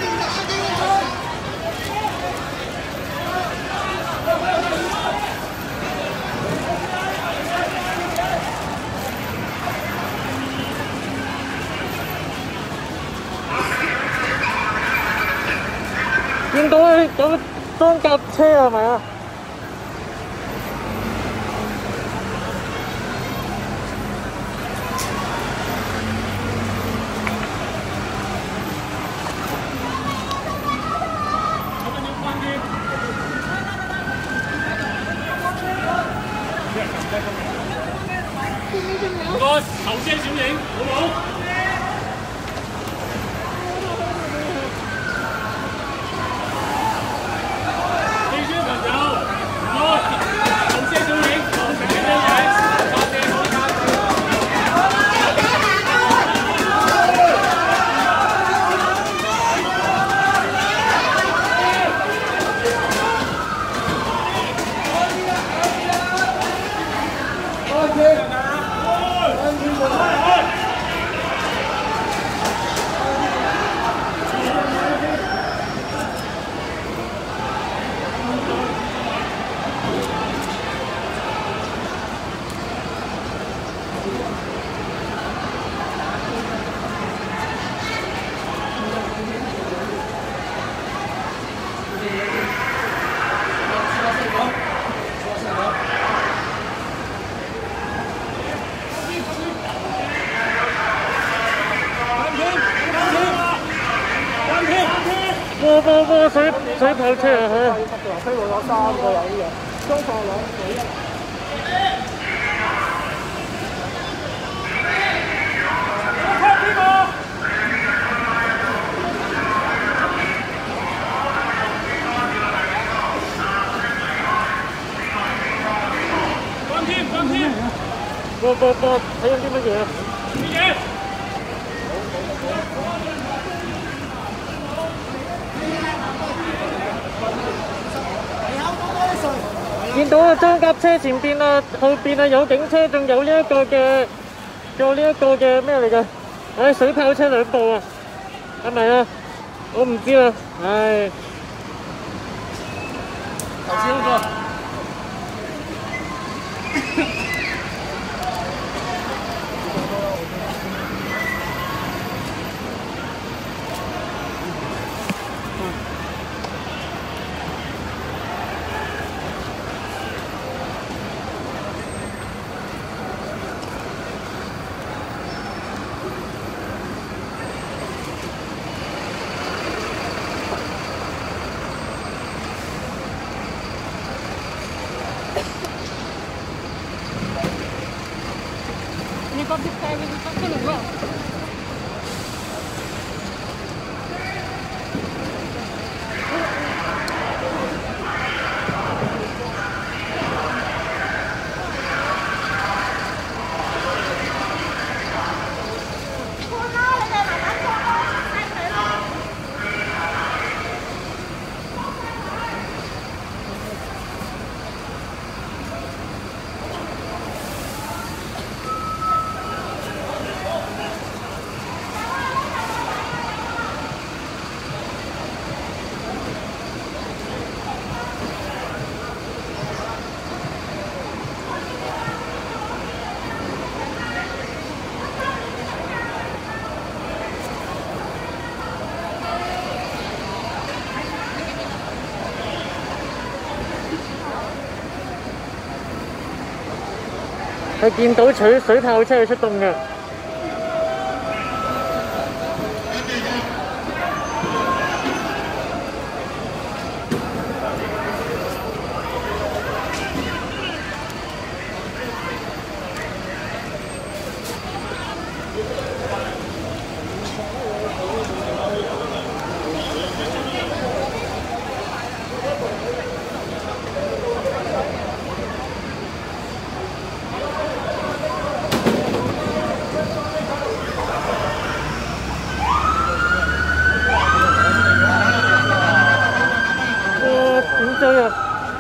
見到有裝甲車係咪啊？ 唔該，頭遮小影，好冇？記者朋友，唔該，頭遮小影，頭遮小影，發射海架。 哇哇哇！水水炮車啊嚇！ 飛過咗三個有啲嘢，中錯兩幾人。 關添，關添！ 哇哇哇！睇緊啲乜嘢啊？ 乜嘢？ 見到啊，裝甲車前邊啊，後邊啊有警車，仲有呢一個嘅，仲有呢一個嘅咩嚟㗎？唉，水炮車兩部啊，係咪啊？我唔知啊，唉。 頭先嗰個。 你把這帶回去，他可能了。 係見到水水炮車出動嘅。 點追啊！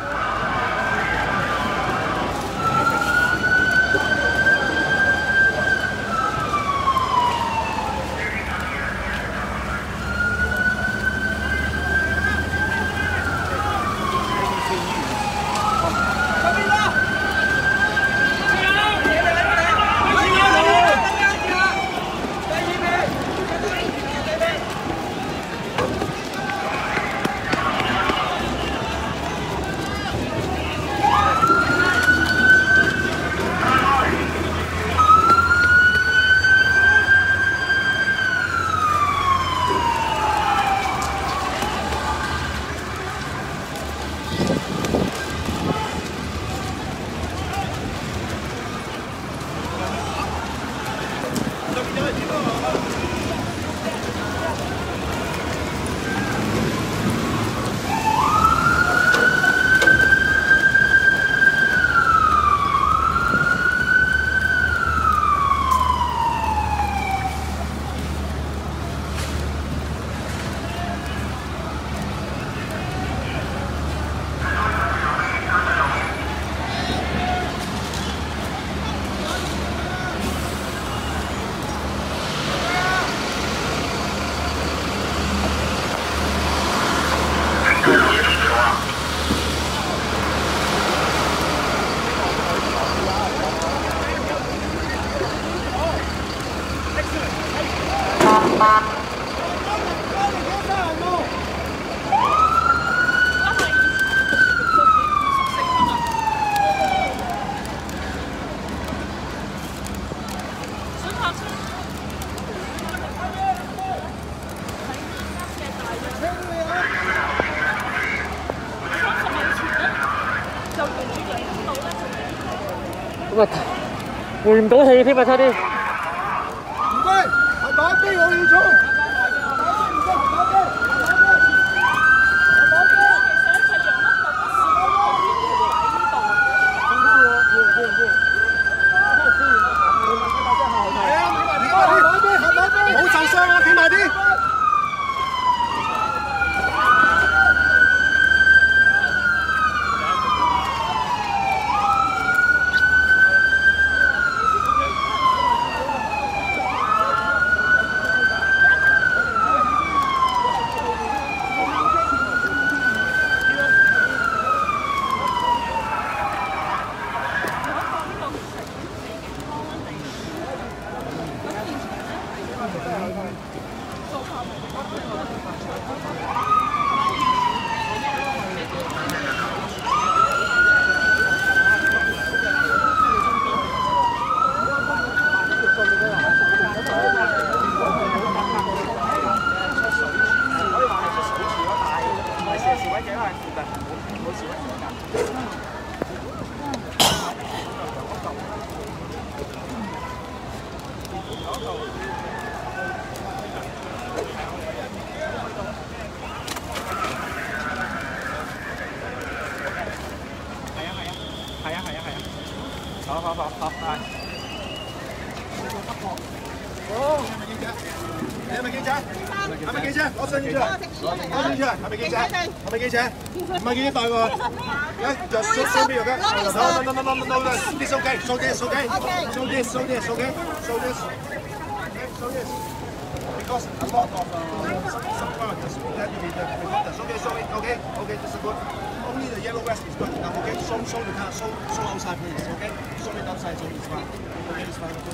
喂，回唔到氣添啊，差啲。 唔該，係打機我要衝。冇受傷啊，企埋啲。好好好好，係。好，你係咪記者？係咪記者？攞相出嚟，攞相出嚟，係咪記者？係咪記者？唔係記者帶喎。嚟，就 show show 邊個嘅？No no no no no no this okay show this okay show this show this okay show this show this because a lot of some some foreigners pretend to be the reporters. Okay, show it. Okay, okay, this is good. Only the yellow vest is good enough. Okay, show show the car, show show outside please. Okay, show it outside so it's fine. Okay, it's fine.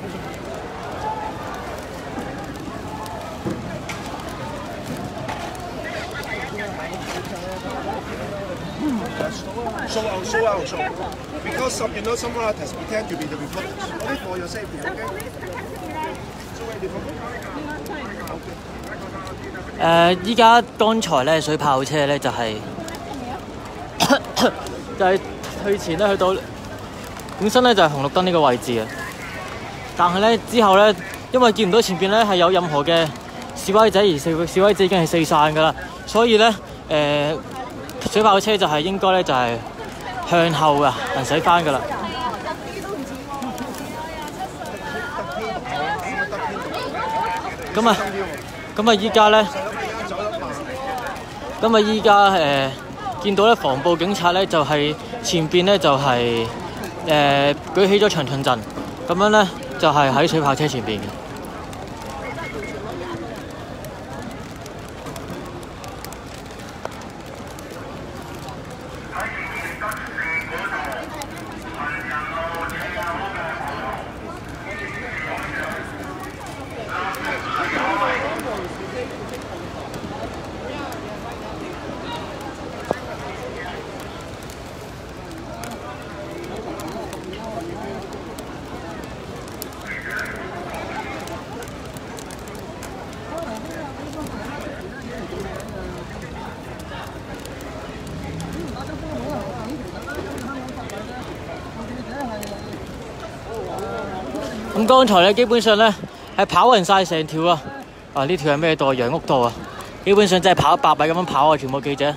Show out, show out, show. Because some, you know, some artists pretend to be the reporters. Only for your safety, okay? Show where you from? 誒，依家剛才咧水炮車咧就係、是、就係、是、去前咧去到本身咧就係、是、紅綠燈呢個位置嘅，但係咧之後咧因為見唔到前邊咧係有任何嘅示威者，而示示威者已經係四散㗎啦，所以咧誒、呃、水炮車就係應該咧就係、是、向後㗎，行駛翻㗎啦。咁啊，咁啊依家咧，咁啊依家誒見到咧防暴警察咧就係、是、前邊咧就係、是、誒、呃、舉起咗長盾陣，咁樣咧就係、是、喺水炮車前邊嘅。咁剛才咧，基本上咧係跑勻晒成條啊！啊，呢條係咩道？楊屋道啊！基本上真係跑一百米咁樣跑啊！全部記者。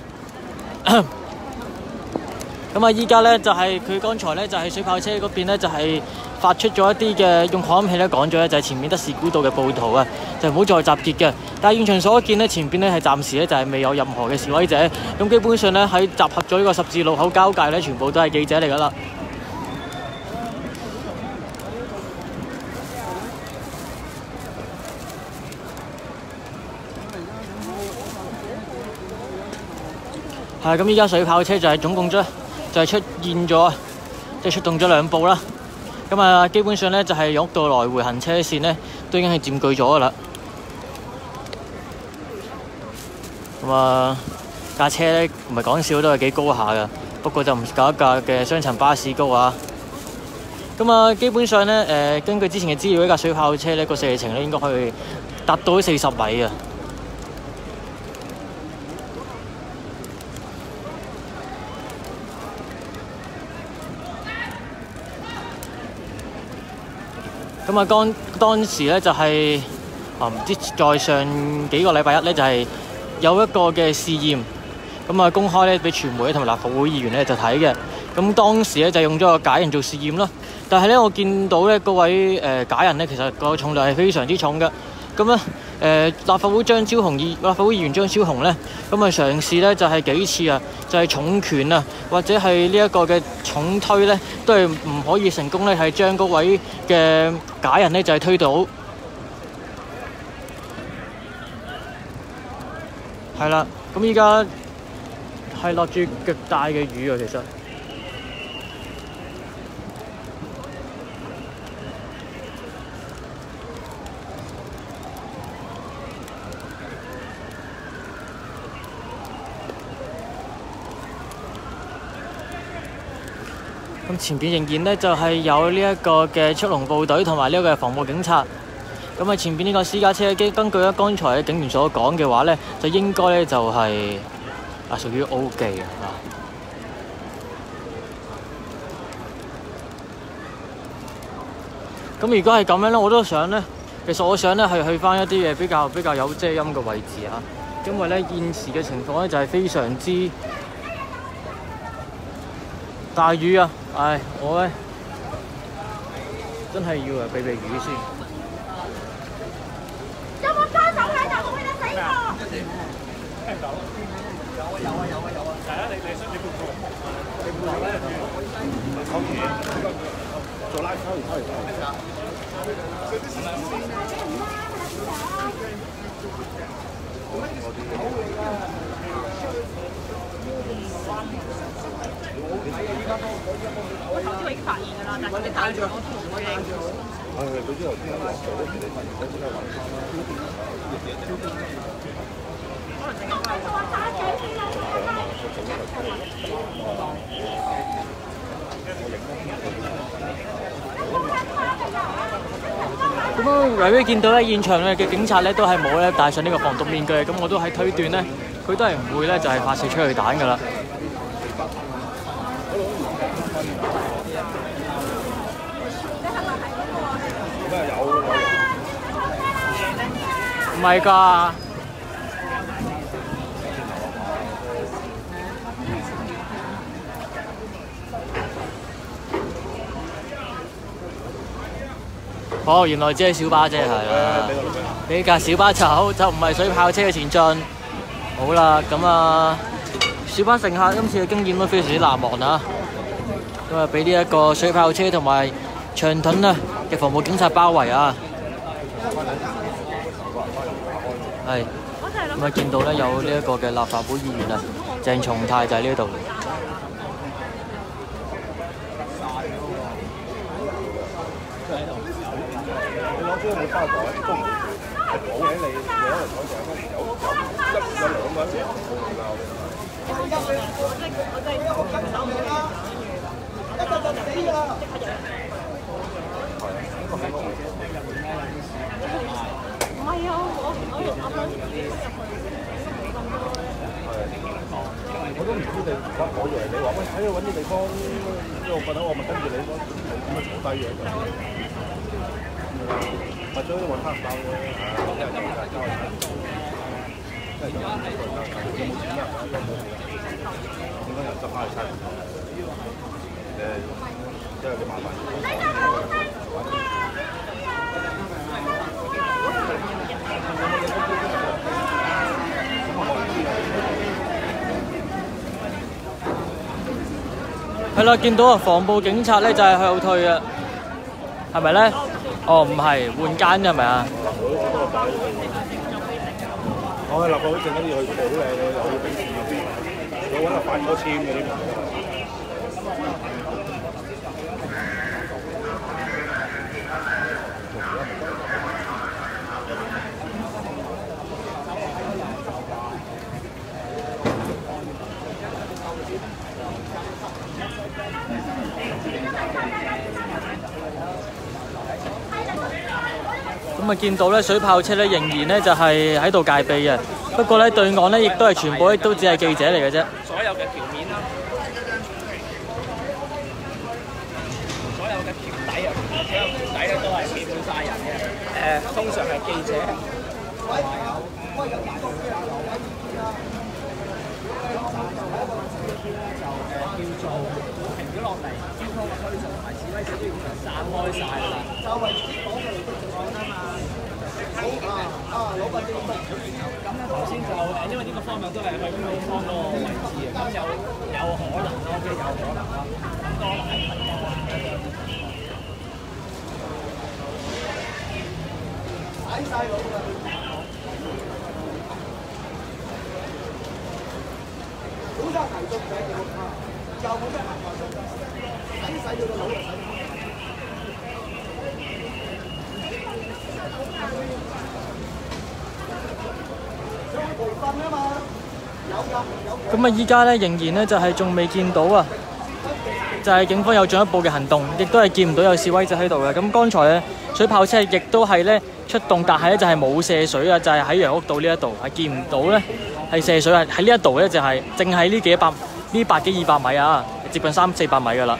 咁啊，依家咧就係佢剛才咧就係水炮車嗰邊咧就係發出咗一啲嘅用擴音器咧講咗咧，就係前面德士古道嘅暴徒啊，就唔好再集結嘅。但係現場所見咧，前邊咧係暫時咧就係未有任何嘅示威者。咁基本上咧喺集合咗呢個十字路口交界咧，全部都係記者嚟㗎啦。係咁，依家水炮車就係總共咗就係出現咗，即係出動咗兩部啦。咁啊，基本上咧就係楊屋道來回行車線咧，都已經係佔據咗噶啦。咁啊，架車咧唔係講笑都係幾高下噶，不過就唔夠一架嘅雙層巴士高啊。咁啊，基本上咧誒、呃，根據之前嘅資料，呢架水炮車咧個射程咧應該可以達到四十米啊。咁啊，當當時咧就係啊唔知在上幾個禮拜一咧就係、是、有一個嘅試驗，咁啊公開咧俾傳媒同埋立法會議員咧就睇嘅。咁當時咧就用咗個假人做試驗啦。但係咧我見到咧嗰位誒、呃、假人咧其實個重量係非常之重嘅。咁咧誒立法會張超雄議立法會議員張超雄咧，咁啊嘗試咧就係、是、幾次啊，就係、是、重拳啊，或者係呢一個嘅重推咧，都係唔可以成功咧，係將嗰位嘅假人咧就係、是、推倒。係啦，咁依家係落住極大嘅雨啊，其實。咁前邊仍然咧就係有呢一個嘅速龍部隊同埋呢一個防暴警察。咁啊前邊呢個私家車機，根據咧剛才嘅警員所講嘅話咧，就應該咧就係啊屬於 O 記啊。咁如果係咁樣咧，我都想咧，其實我想咧係去翻一啲嘅比較比較有遮陰嘅位置啊，因為咧現時嘅情況咧就係非常之大雨啊！唉，我咧真係要啊避避雨先。 有冇揸手喺度？會得死我！ 聽到？有啊有啊有啊有啊！係啊，你你想你半個？你半個咧？抽住，做拉抽完抽完抽完。 我頭先已經發現㗎啦，但係佢哋帶住我同我影。 係係，佢之後先落水嗰時，你發現嗰時咧揾翻啦。 可能陣間翻嚟。 咁啊，由於見到咧現場咧嘅警察咧都係冇咧戴上呢個防毒面具，咁我都係推斷咧，佢都係唔會咧就係發射催淚彈㗎啦。 係啩？哦，原來只係小巴啫，係啦。俾架小巴走，就唔係水炮車嘅前進。好啦，咁啊，小巴乘客今次嘅經驗都非常之難忘啊！咁啊，俾呢一個水炮車同埋長盾啊嘅防暴警察包圍啊！係。咁啊，見到咧有呢一個嘅立法會議員啊，鄭松泰就喺呢度。 你攞張冇包袋，都唔係冇喺你，你攞嚟台上有有有兩個人唔係啊，我我我我都唔知你，我我以為你話喂喺度揾啲地方，因為我覺得我咪跟住你咯，咁咪坐低嘅。咪最多揾黑包嘅，一係就一係交係一係就有冇錢啊？點解又執翻去差人頭？誒，即係有啲麻煩。 係啦，見到啊，防暴警察咧就係後退啊，係咪咧？哦，唔係換間係咪啊？ 我去立法會陣間要去補你，又要俾錢嗰啲，我揾阿發哥簽嗰啲。 咁啊，見到咧水炮車咧仍然咧就係喺度戒備嘅，不過咧對岸咧亦都係全部咧都只係記者嚟嘅啫。 所有嘅橋面啦，所有嘅橋底啊，所有橋底咧都係企滿晒人嘅。誒，通常係記者。叫做停咗落嚟，交通嘅推進同埋示威者都要散開晒啦。就為自己講嘅嚟講啊嘛。好啊啊！攞筆先。咁咧頭先就誒，因為呢個方向都係去警方嗰個位置嘅，咁有有可能咯，即係有可能啦。咁多係朋友啊。踩晒佬啦！好多提中者叫啊！又冇咩行為出㗎，洗洗咗個腦就洗。培訓啊嘛，有㗎有。 咁啊，依家咧仍然咧就係仲未見到啊，就係警方有進一步嘅行動，亦都係見唔到有示威者喺度嘅。咁剛才咧水炮車亦都係咧出動，但係咧就係冇射水啊，就係喺楊屋道呢一度係見唔到咧係射水啊，喺呢一度咧就係淨係呢幾百。呢百幾二百米啊，接近三四百米㗎啦。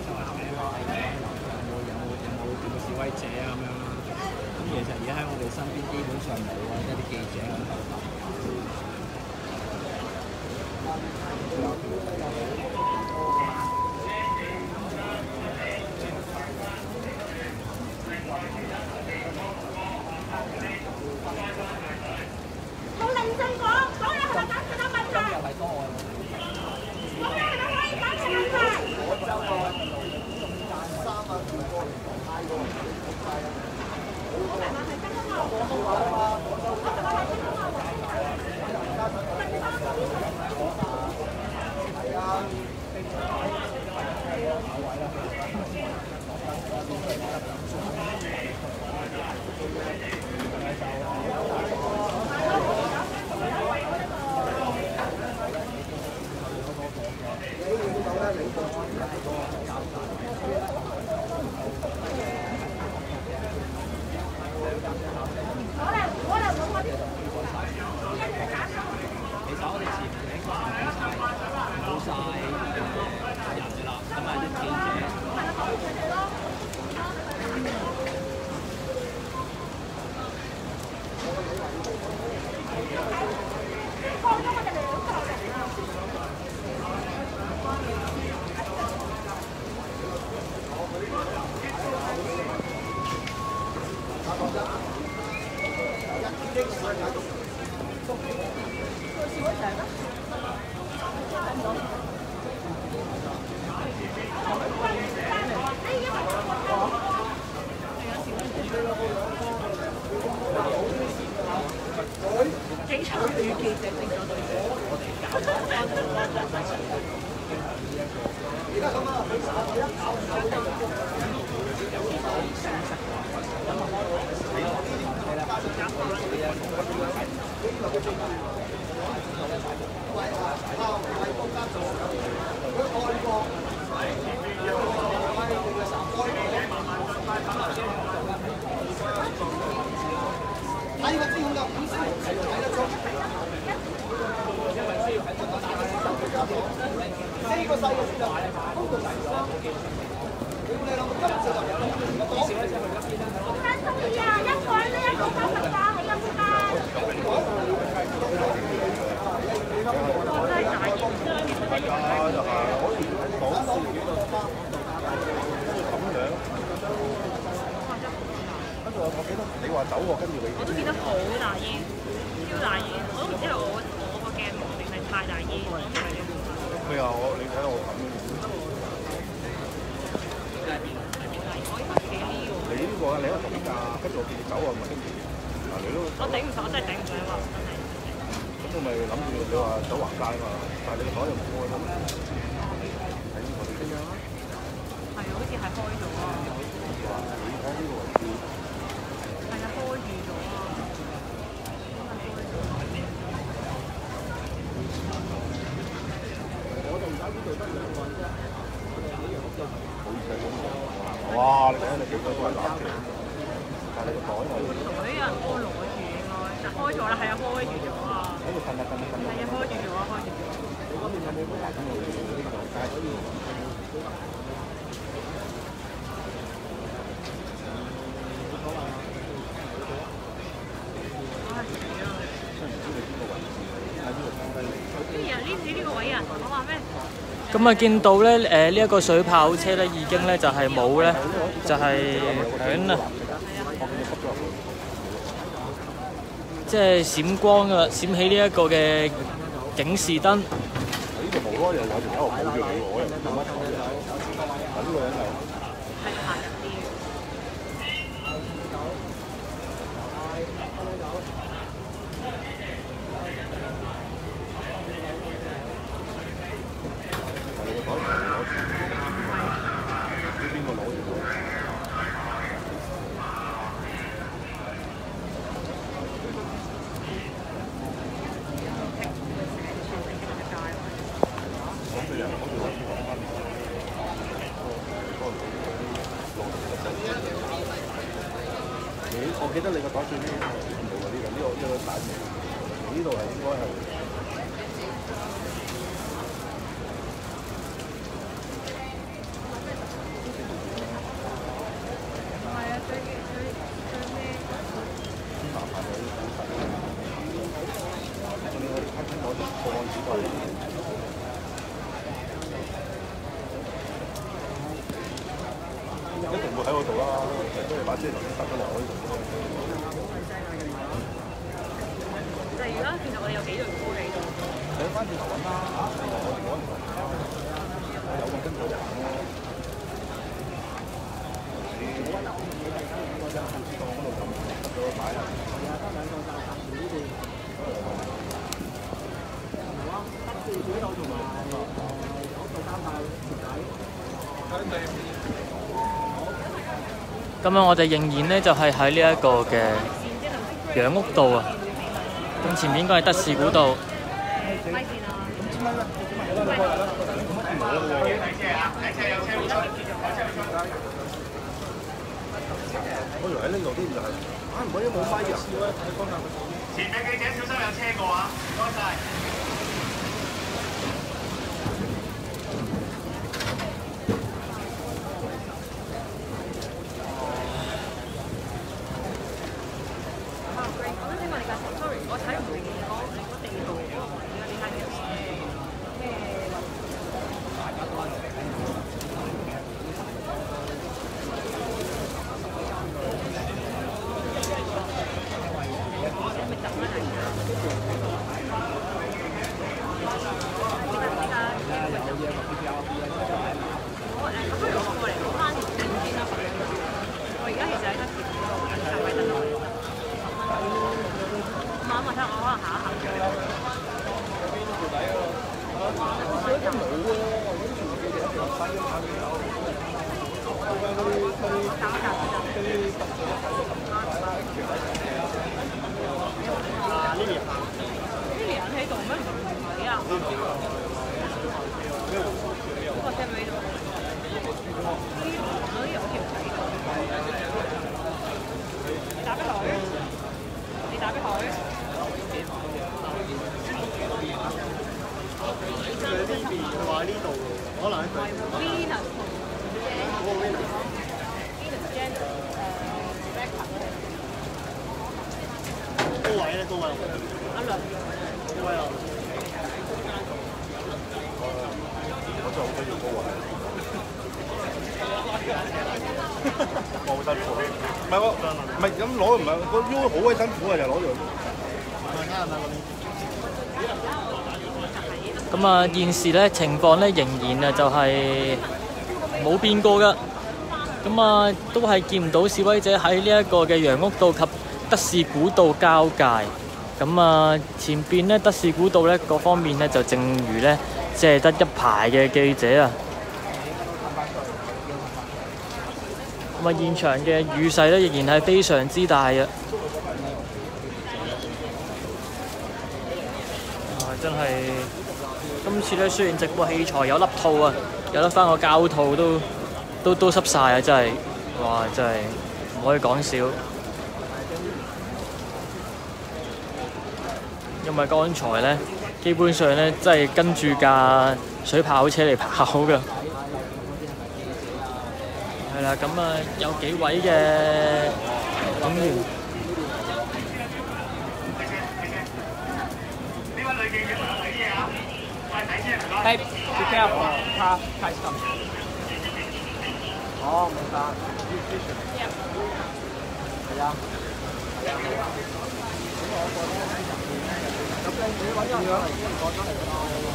示威者啊咁樣啦，咁其實而家喺我哋身邊基本上冇啊，一啲記者喺度。 冇認真講，講嘢係咪解決到問題？ 又係多啊！ 講嘢係咪可以解決問題？ 幾場與記者整咗對睇個資料就五先睇得出。四個細嘅先就高到齊咗。你諗今次就幾時咧？三中意啊！一個人呢一個九十八，你有冇單？真係大件。係啊，就係可以講到幾個花，咁樣。我記得你話走喎，跟住你。我都見得好大煙，超大煙，我都唔知係我我個鏡頭定係太大煙。咩啊？我你睇下我咁。我應該企呢個。你呢個啊？你喺度同價，跟住我見你走啊，咪跟住嗱你都。我頂唔順，我真係頂唔順啊！真係。咁我咪諗住你話走橫街嘛，但係你個袋又唔開咁。睇呢個點樣啊？係啊，好似係開咗啊！你睇呢個位置。哇！你睇下你幾多都係攬嘅，但係你個袋我袋有人幫我攞住應該，但開咗啦，係啊，開住咗啊。喺度瞓啊瞓啊瞓啊！係啊，開住咗啊，開住咗。你嗰邊有冇冇大燈籠呢個？但係可以。唉死啦！真唔知你邊個位置喺邊度放低你？呢日呢你呢個位啊，我話咩？ 咁啊，見到咧，誒呢一個水炮車咧，已經咧就係冇咧，就係響啊，即係閃光啊，閃起呢一個嘅警示燈。呢度冇咯，又有條友抱住你喎，我又冇乜睇嘅。嗱呢個人係係嚇人啲。我記得你個袋最尾冇㗎呢個呢個呢個蛋嘅，呢度係應該係。係啊，最最最尾。先麻煩你好細。仲要睇清楚啲個案紙袋。一定會喺嗰度啦，都係把遮頭先搭咗落去。就係而家，其實我哋有幾隊波喺度。你翻轉頭揾啦，我哋揾唔到。有個跟組行咯。你嗰陣副司檔嗰度咁得咗擺啦。係啊，得兩個大客呢邊。係啊，得四組到同埋九個三塊條仔。跟住。 咁樣我哋仍然咧就係喺呢一個嘅楊屋道啊，咁前面應該係德士古道。 我以為喺呢度啲就係，啊唔可以冇咪嘅。前面記者小心有車過啊！唔該晒。 我想請問你架車 ，sorry，我睇唔明你嗰你嗰地圖喎，你睇嘅咩？ 我好辛苦，唔係喎，唔係咁攞唔係個 U 好鬼辛苦啊，就攞住。 咁啊，現時咧情況咧仍然啊就係冇變過㗎。咁啊，都係見唔到示威者喺呢一個嘅楊屋道及德士古道交界。咁啊，前邊咧德士古道咧各方面咧就正如咧即係得一排嘅記者啊。咁啊，現場嘅雨勢咧仍然係非常之大啊！啊，真係今次咧雖然直播器材有粒套啊，有得翻個膠套都都都濕晒啊！真係，哇！真係唔可以講笑。因為剛才咧，基本上咧真係跟住架水炮車嚟跑㗎。係啦，咁啊有幾位嘅警員。呢位女記者問睇嘢啊，快睇先唔該。Be careful，他太深。哦，明白。係啊。咁你你揾人啦，過咗嚟就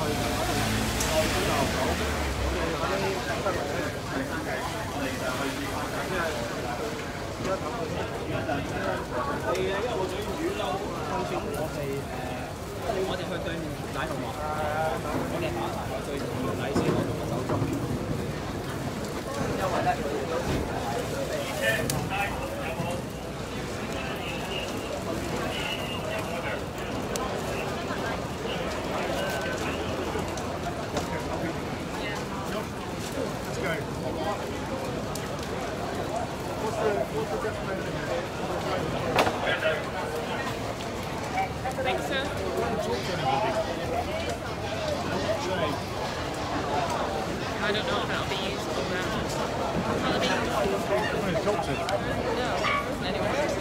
我哋去對面大同學，我哋下一排去對面底先攞到個手續。因為咧，I don't know how they use the ground. How do they use No. Anyway.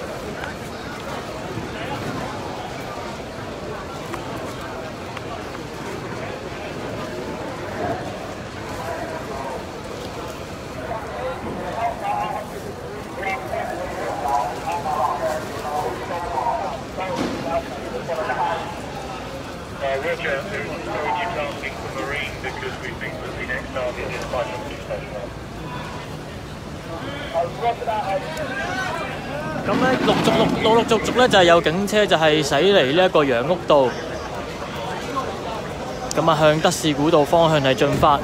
Uh, Roger, there's encourage tasking for Marine because we think that the next target is five hundred station. 咁咧，陸續陸陸陸續續咧就係有警車就係駛嚟呢一個楊屋道，咁啊向德士古道方向係進發。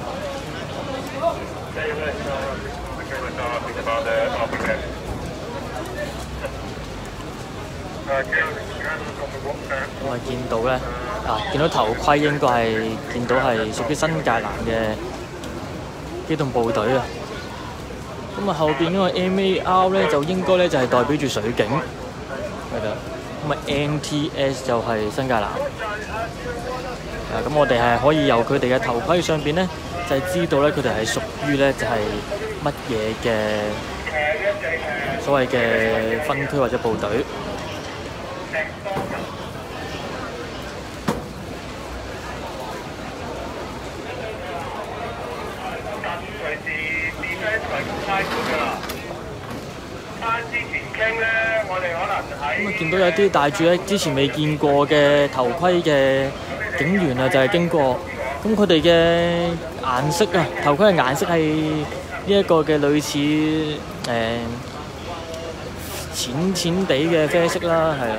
咁啊見到咧啊，見到頭盔應該係見到係屬於新界南嘅機動部隊啊。咁啊後邊嗰個 M A R 咧就應該咧就係代表住水警，係啦。咁啊 N T S 就係新界南。啊，咁我哋係可以由佢哋嘅頭盔上邊咧，就係知道咧佢哋係屬於咧就係乜嘢嘅所謂嘅分區或者部隊。 隨時 defence 為公差館㗎啦。翻之前傾咧，我哋可能喺咁啊，見到有啲戴住咧之前未見過嘅頭盔嘅警員啊，就係、是、經過。咁佢哋嘅顏色啊，頭盔嘅顏色係呢一個嘅類似誒、呃、淺淺地嘅啡色啦，係啊。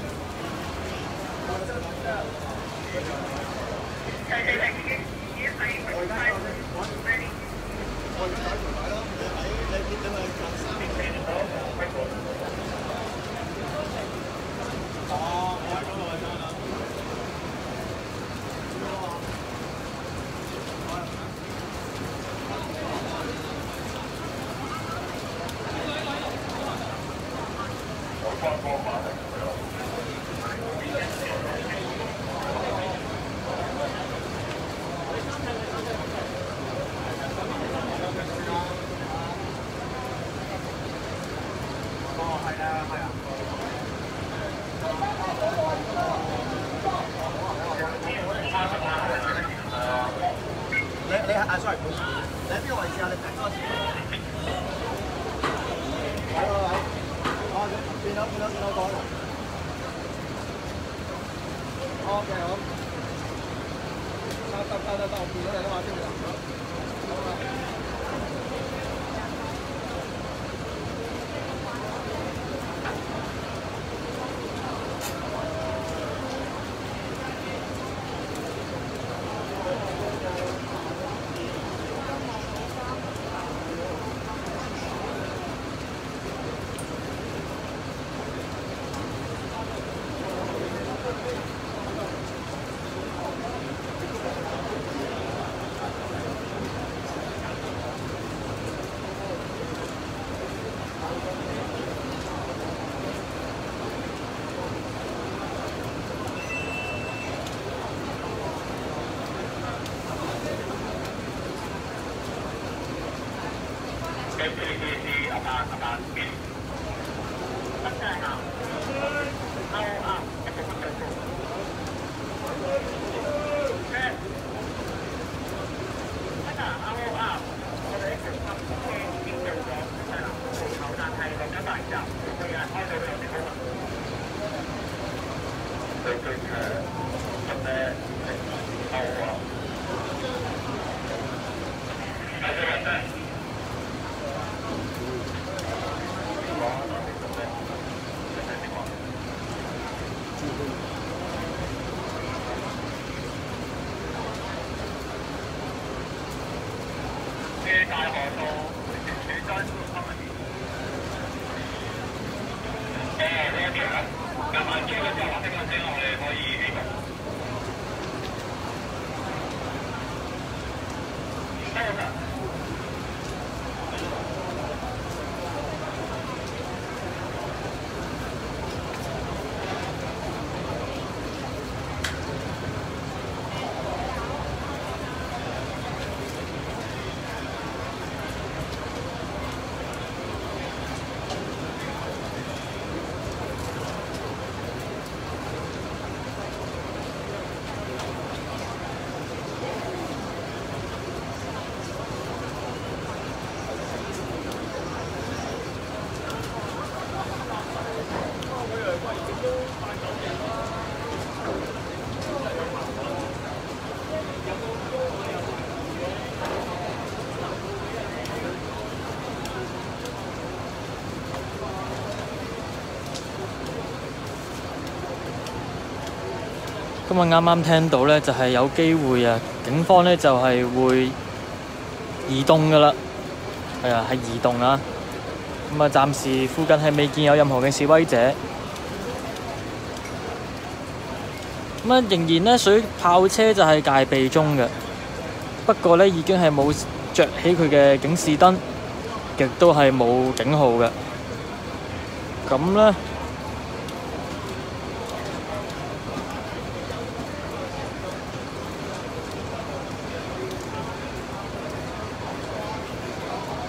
你你啊 sorry， 你喺邊個位置啊？你平多次。喂喂喂，哦，變咗變咗變咗講啦。OK， 好。得得得得得，我變咗你啦嘛，先嚟咗。好啦。大河道處災新聞。誒呢一條啊，夾埋機嘅時候話俾我聽，我哋可以呢度。得㗎。 咁啊，啱啱聽到咧，就係有機會啊，警方咧就係會移動噶啦，係啊，係移動啊。咁啊，暫時附近係未見有任何嘅示威者。咁啊，仍然咧水炮車就係戒備中嘅，不過咧已經係冇着起佢嘅警示燈，亦都係冇警號嘅。咁咧。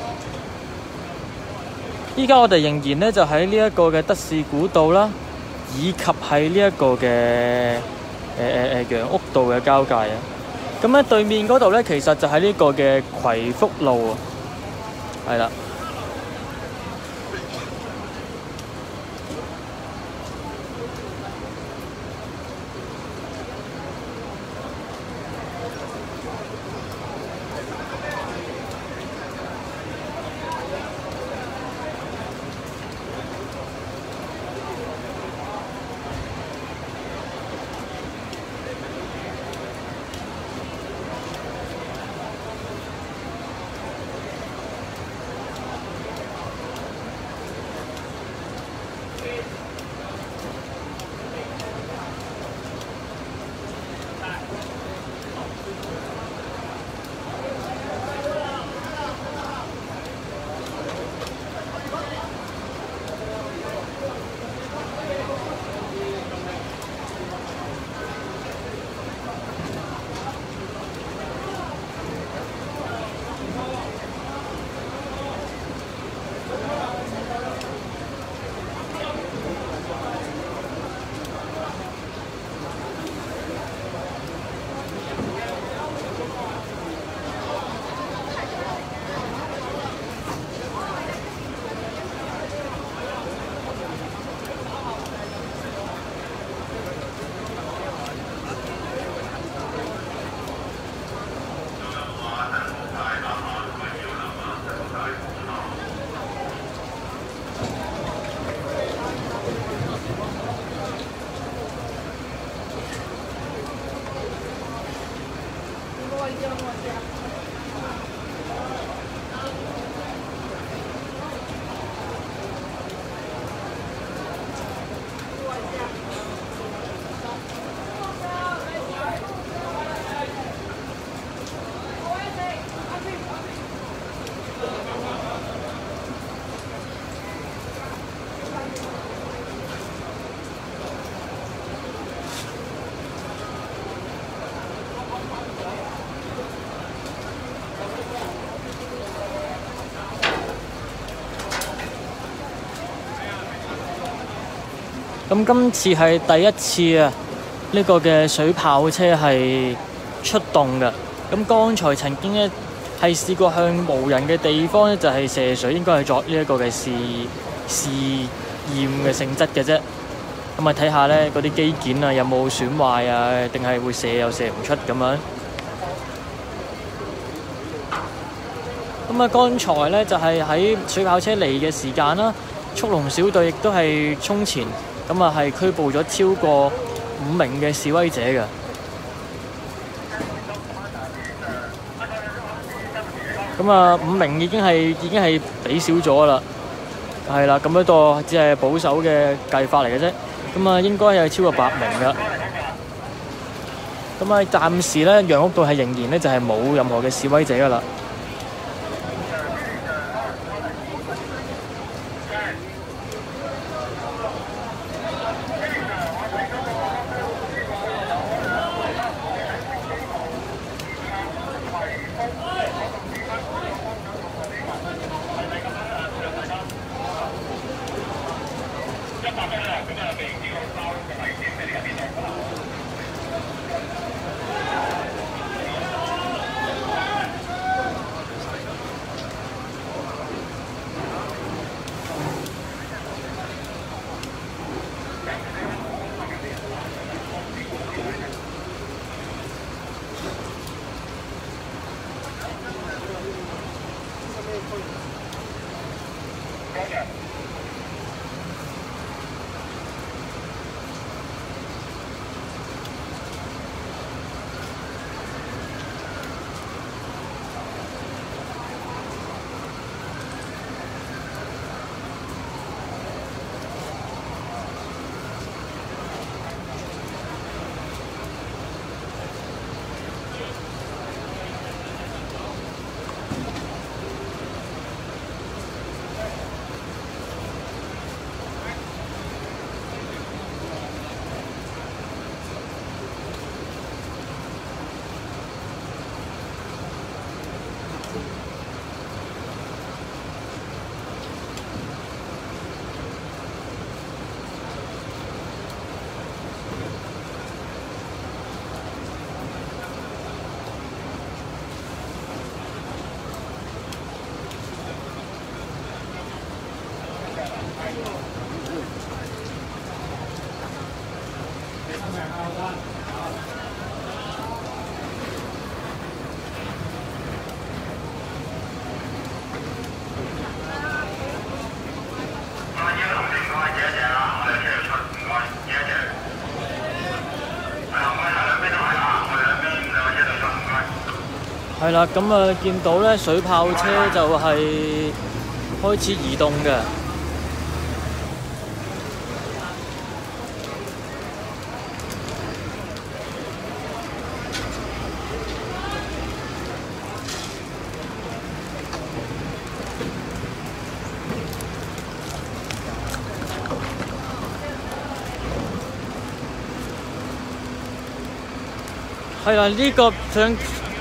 依家我哋仍然咧就喺呢一個嘅德士古道啦， 以及係呢一個嘅誒誒誒楊屋道嘅交界啊。咁咧對面嗰度咧，其實就係呢個嘅葵福路啊，係啦。咁今次係第一次啊，呢個嘅水炮車係出動嘅。咁剛才曾經咧係試過向無人嘅地方咧，就係射水，應該係作呢一個嘅試試驗嘅性質嘅啫。咁啊睇下咧嗰啲機件啊有冇損壞啊，定係會射又射唔出咁樣。咁啊，剛才咧就係喺水炮車嚟嘅時間啦，速龍小隊亦都係衝前。咁啊，係拘捕咗超過五名嘅示威者嘅。咁啊，五名已經係已經係比少咗啦，係啦。咁呢個只係保守嘅計法嚟嘅啫。咁啊，應該係超過百名嘅。咁啊，暫時咧，楊屋道係仍然咧就係冇任何嘅示威者噶啦。 係啦，咁啊見到咧水炮車就係開始移動嘅。係啦，呢個想。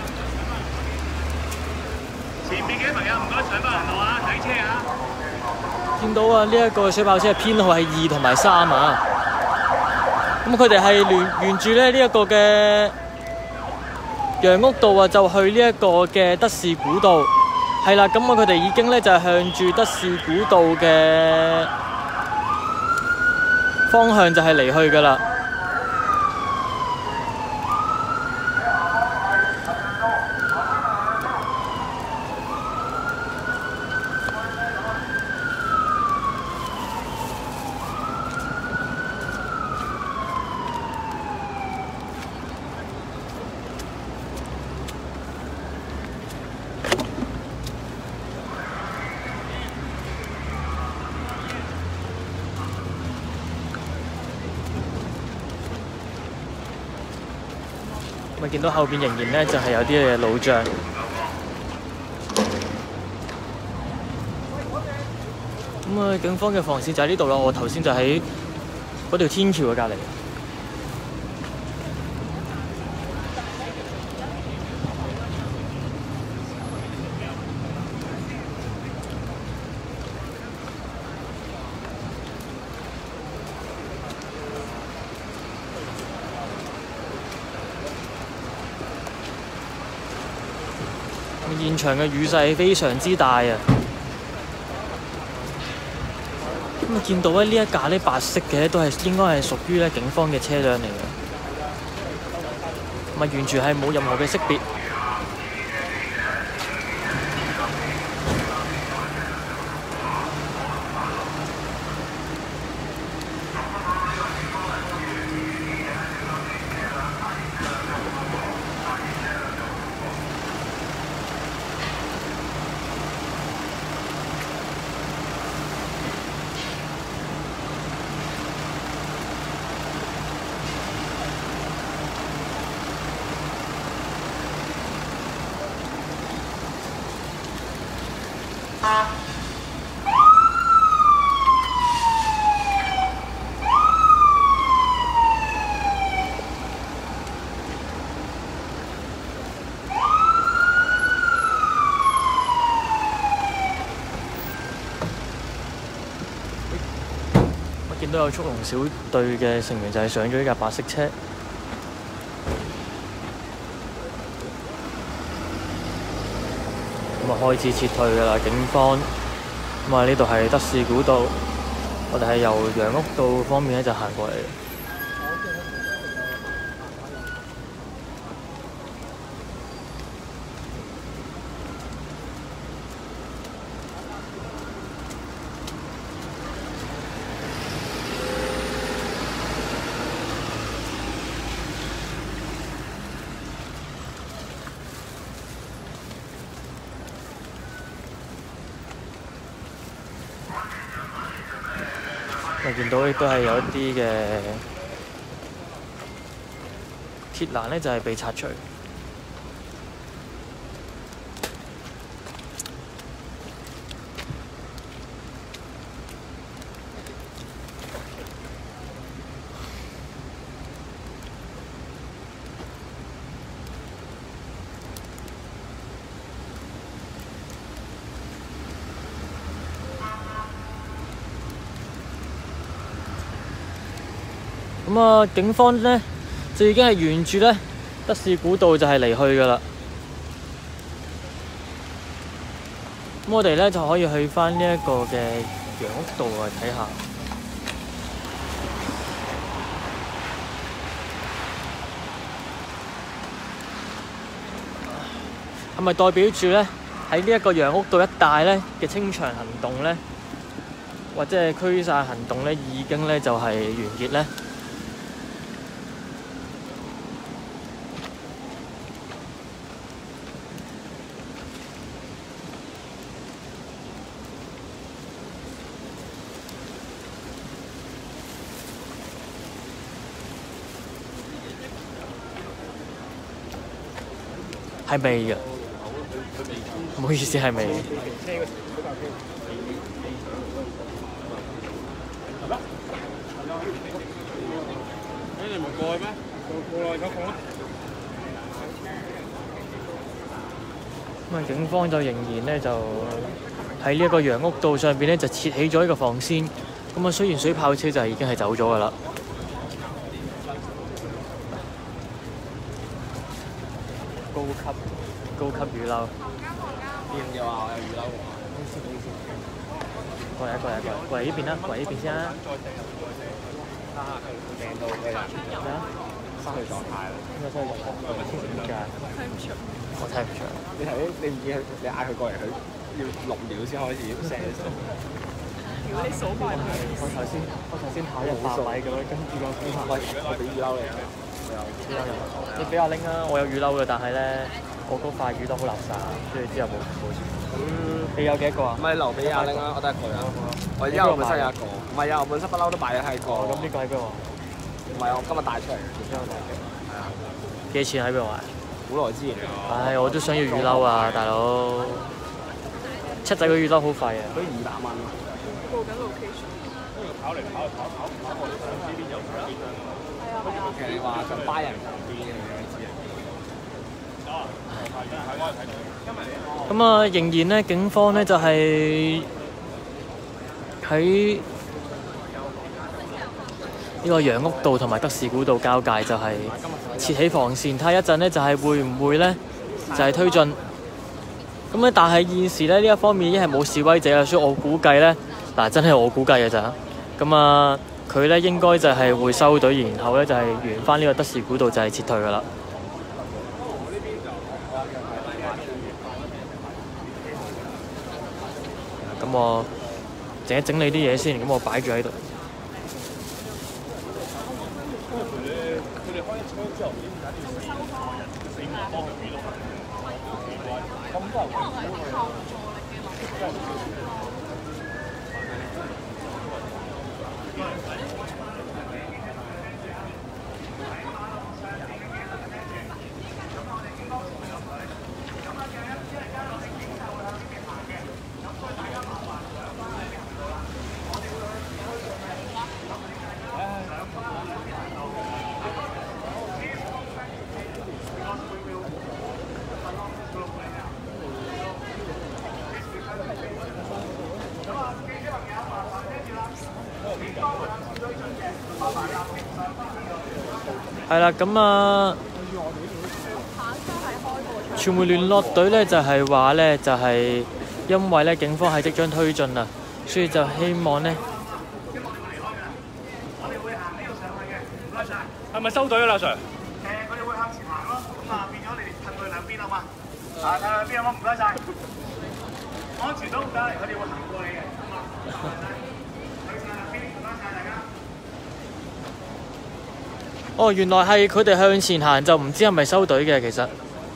前面嘅朋友唔該上翻行路啊，睇車啊！ 見到啊，呢、這、一個水炮車嘅編號係二同埋三啊。咁佢哋係沿沿住咧呢一個嘅楊屋道啊，就去呢一個嘅德士古道。係啦，咁啊佢哋已經咧就係向住德士古道嘅方向就係離去㗎啦。咁啊，見到後邊仍然咧就係有啲嘅路障。咁啊，警方嘅防線就喺呢度啦。我頭先就喺嗰條天橋嘅隔離。現場嘅雨勢非常之大啊！咁啊，見到咧呢一架咧白色嘅都係應該係屬於咧警方嘅車輛嚟嘅，咁啊完全係冇任何嘅識別。見到有速龍小隊嘅成員就係上咗呢架白色車，咁啊開始撤退㗎啦，警方。咁啊呢度係德士古道，我哋係由楊屋道方面咧就行過嚟嘅。我見到亦都係有一啲嘅鐵欄咧，就係被拆除。咁啊，警方咧就已經係沿住咧德士古道就係離去㗎啦。咁我哋咧就可以去返呢一個嘅楊屋道啊睇下。 係咪代表住咧喺呢一個楊屋道一帶咧嘅清場行動咧，或者係驅散行動咧，已經咧就係完結咧？係未嘅，唔好意思，係未。 你唔過去咩？過過來嗰個啦。 咁啊，警方就仍然咧就喺呢一個楊屋道上邊咧就設起咗呢個防線。咁啊，雖然水炮車就係已經係走咗㗎啦。高級高級雨褸。 邊嘅話我有雨褸喎。 過嚟過嚟過嚟過嚟呢邊啦，過嚟呢邊先啦。 啊，佢掟到嘅人咩啊？ 失去狀態啦。 咩失去狀態？係咪清醒㗎？ 睇唔出。 我睇唔出。 你頭先你唔見佢，你嗌佢過嚟，佢要六秒先開始 set 數。 如果你數埋佢， 我頭先我頭先跑一百米咁樣，跟住個飛拍。 喂，我俾雨褸你啊！ 雨褸有，你俾我拎啊！我有雨褸嘅，但係咧，我嗰塊雨褸好垃圾，所以之後冇冇。咁你有幾多個啊？ 唔係留俾阿拎啦，我得一個啊。我而家我本身有一個，唔係啊，我本身不嬲都擺咗喺個。 咁呢個喺邊喎？ 唔係我今日帶出嚟嘅，今日帶嘅。係啊。 幾錢喺邊度買？ 好耐之前嚟㗎。 唉，我都想要雨褸啊，大佬。七仔個雨褸好廢啊！ 都二百蚊。 報緊 location。 跑嚟跑去跑跑跑過嚟呢邊有幾張啊？ 係啊係啊。 其實你話想巴人旁邊嘅你知啊？ 咁啊，仍然咧，警方咧就係喺呢個楊屋道同埋德士古道交界，就係設起防線，睇下一陣咧就係會唔會咧就係推進。咁咧，但係現時咧呢一方面已經係冇示威者啦，所以我估計咧嗱，真係我估計嘅咋。咁啊，佢咧應該就係會收隊，然後咧就係沿翻呢個德士古道就係撤退噶啦。咁我整一整理啲嘢先，咁我擺住喺度。係啦，咁啊，傳媒聯絡隊咧就係話咧，就係因為咧警方係即將推進啊，所以就希望咧， 係咪收隊啊，阿 Sir？ 誒，我哋會向前行咯，咁啊變咗你哋褪去兩邊好嘛？啊，睇兩邊好唔該晒，安全都唔該，佢哋會行過你嘅，咁啊，去晒兩邊，唔該晒大家。 哦，原來係佢哋向前行，就唔知係咪收隊嘅其實。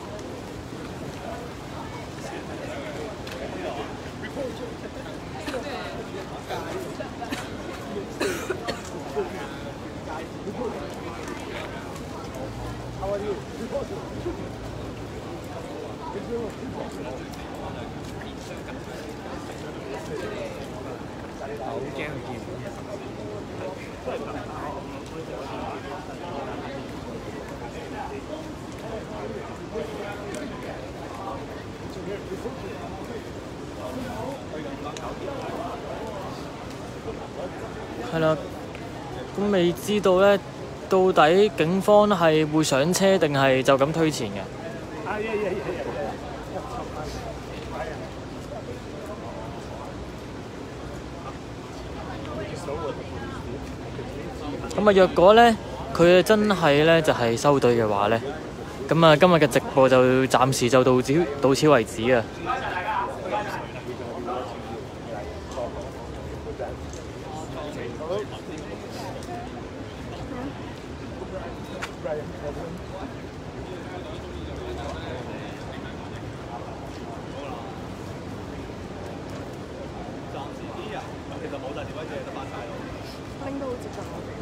好驚佢見。 係啦，咁未知道咧，到底警方係會上車定係就咁推前嘅？咁啊，若果咧佢真係咧就係收隊嘅話咧， 咁啊，今日嘅直播就暫時就到此到此為止啊！ 拎到好接近我哋。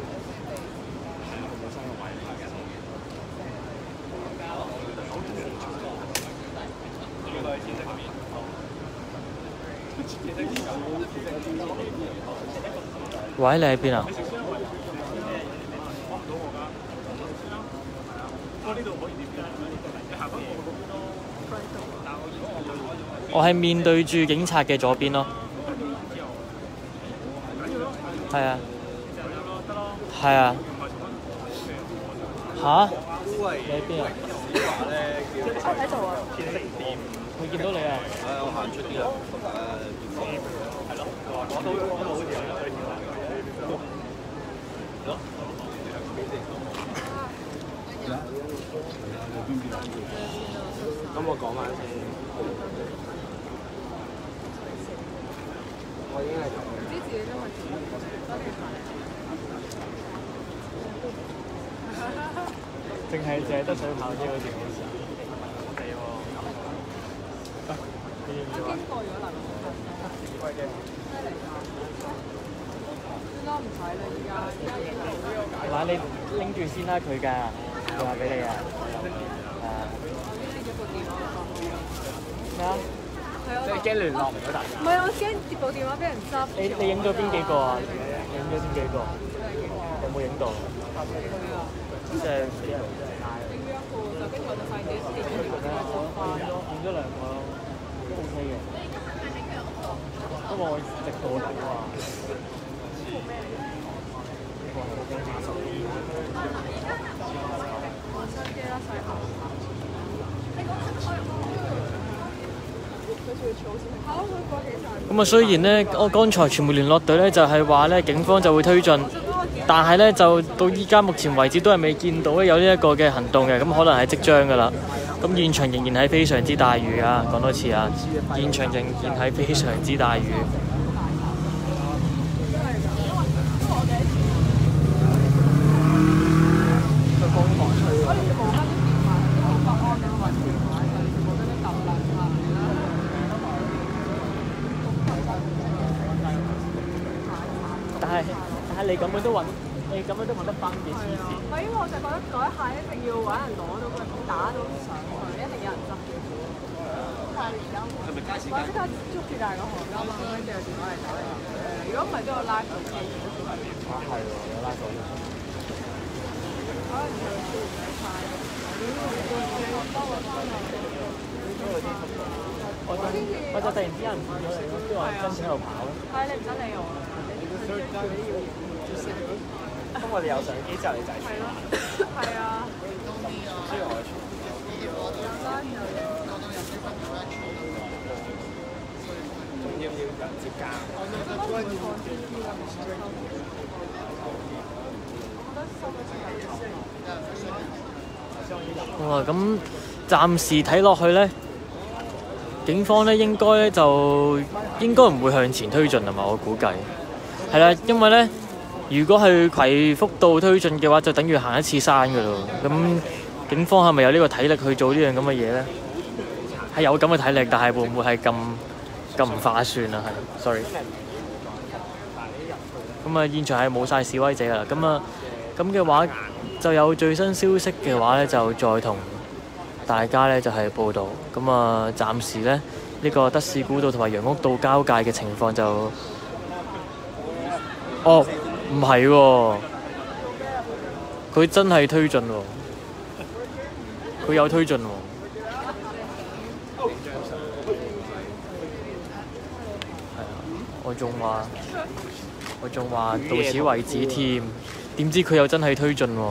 喂，你喺邊啊？我係面對住警察嘅左邊咯。係啊。係啊。吓？你喺邊啊？ 我喺度啊。 佢見到你啊？ 係我行出啲啦。誒，係咯，我都我都好似有。咁我講翻先。我已經係唔知自己今日淨係淨係得水跑車嗰條好似。地喎。 經過咗啦。應該唔使啦，而家而家已經係。 嗱，你拎住先啦，佢㗎，佢話俾你啊。啊。咩啊？即係驚聯絡唔到大家。 唔係，我驚接部電話俾人執。 你你影咗邊幾個啊？影咗邊幾個？有冇影到？即係俾人真係拉。 影咗一個，就跟住我就發現自己電話電話執翻。 影咗影咗兩個咯，都 OK 嘅。不過我直播緊啊。咁啊，雖然呢，我剛才傳媒聯絡隊呢就係話呢，警方就會推進，但係呢，就到依家目前為止都係未見到有呢一個嘅行動嘅，咁可能係即將㗎啦。咁現場仍然係非常之大雨啊！講多次啊，現場仍然係非常之大雨。但係但係你咁樣都揾，你咁樣都揾得翻幾黐線。 唔係，因為我就覺得嗰一下一定要揾人攞到佢打到上去，一定有人執嘅。係咪街市？我即刻捉住大個河溝嘛，跟住有電話嚟打嚟。誒，如果唔係都有拉手機。 啊，係喎，有拉手機。 可能佢唔使快。幫我翻嚟。 我就我就突然之間唔見咗你咯，即係話跟住喺度跑咯。 係你唔使理我。 咁我哋有相機之後，你就係係咯， 係啊。 所以我仲要唔要人接監？哇！咁暫時睇落去咧，警方咧應該咧就應該唔會向前推進啊嘛，我估計係啦，因為咧。如果去葵福道推進嘅話，就等於行一次山㗎咯。咁警方係咪有呢個體力去做呢樣咁嘅嘢咧？係有咁嘅體力，但係會唔會係咁咁唔划算啊？係，sorry。咁啊，現場係冇晒示威者㗎啦。咁啊，咁嘅話就有最新消息嘅話咧，就再同大家咧就係報導。咁啊，暫時咧呢個德士古道同埋楊屋道交界嘅情況就，哦。唔係喎，佢真係推進喎，佢有推進喎。係啊，我仲話，我仲話到此為止添，點知佢又真係推進喎。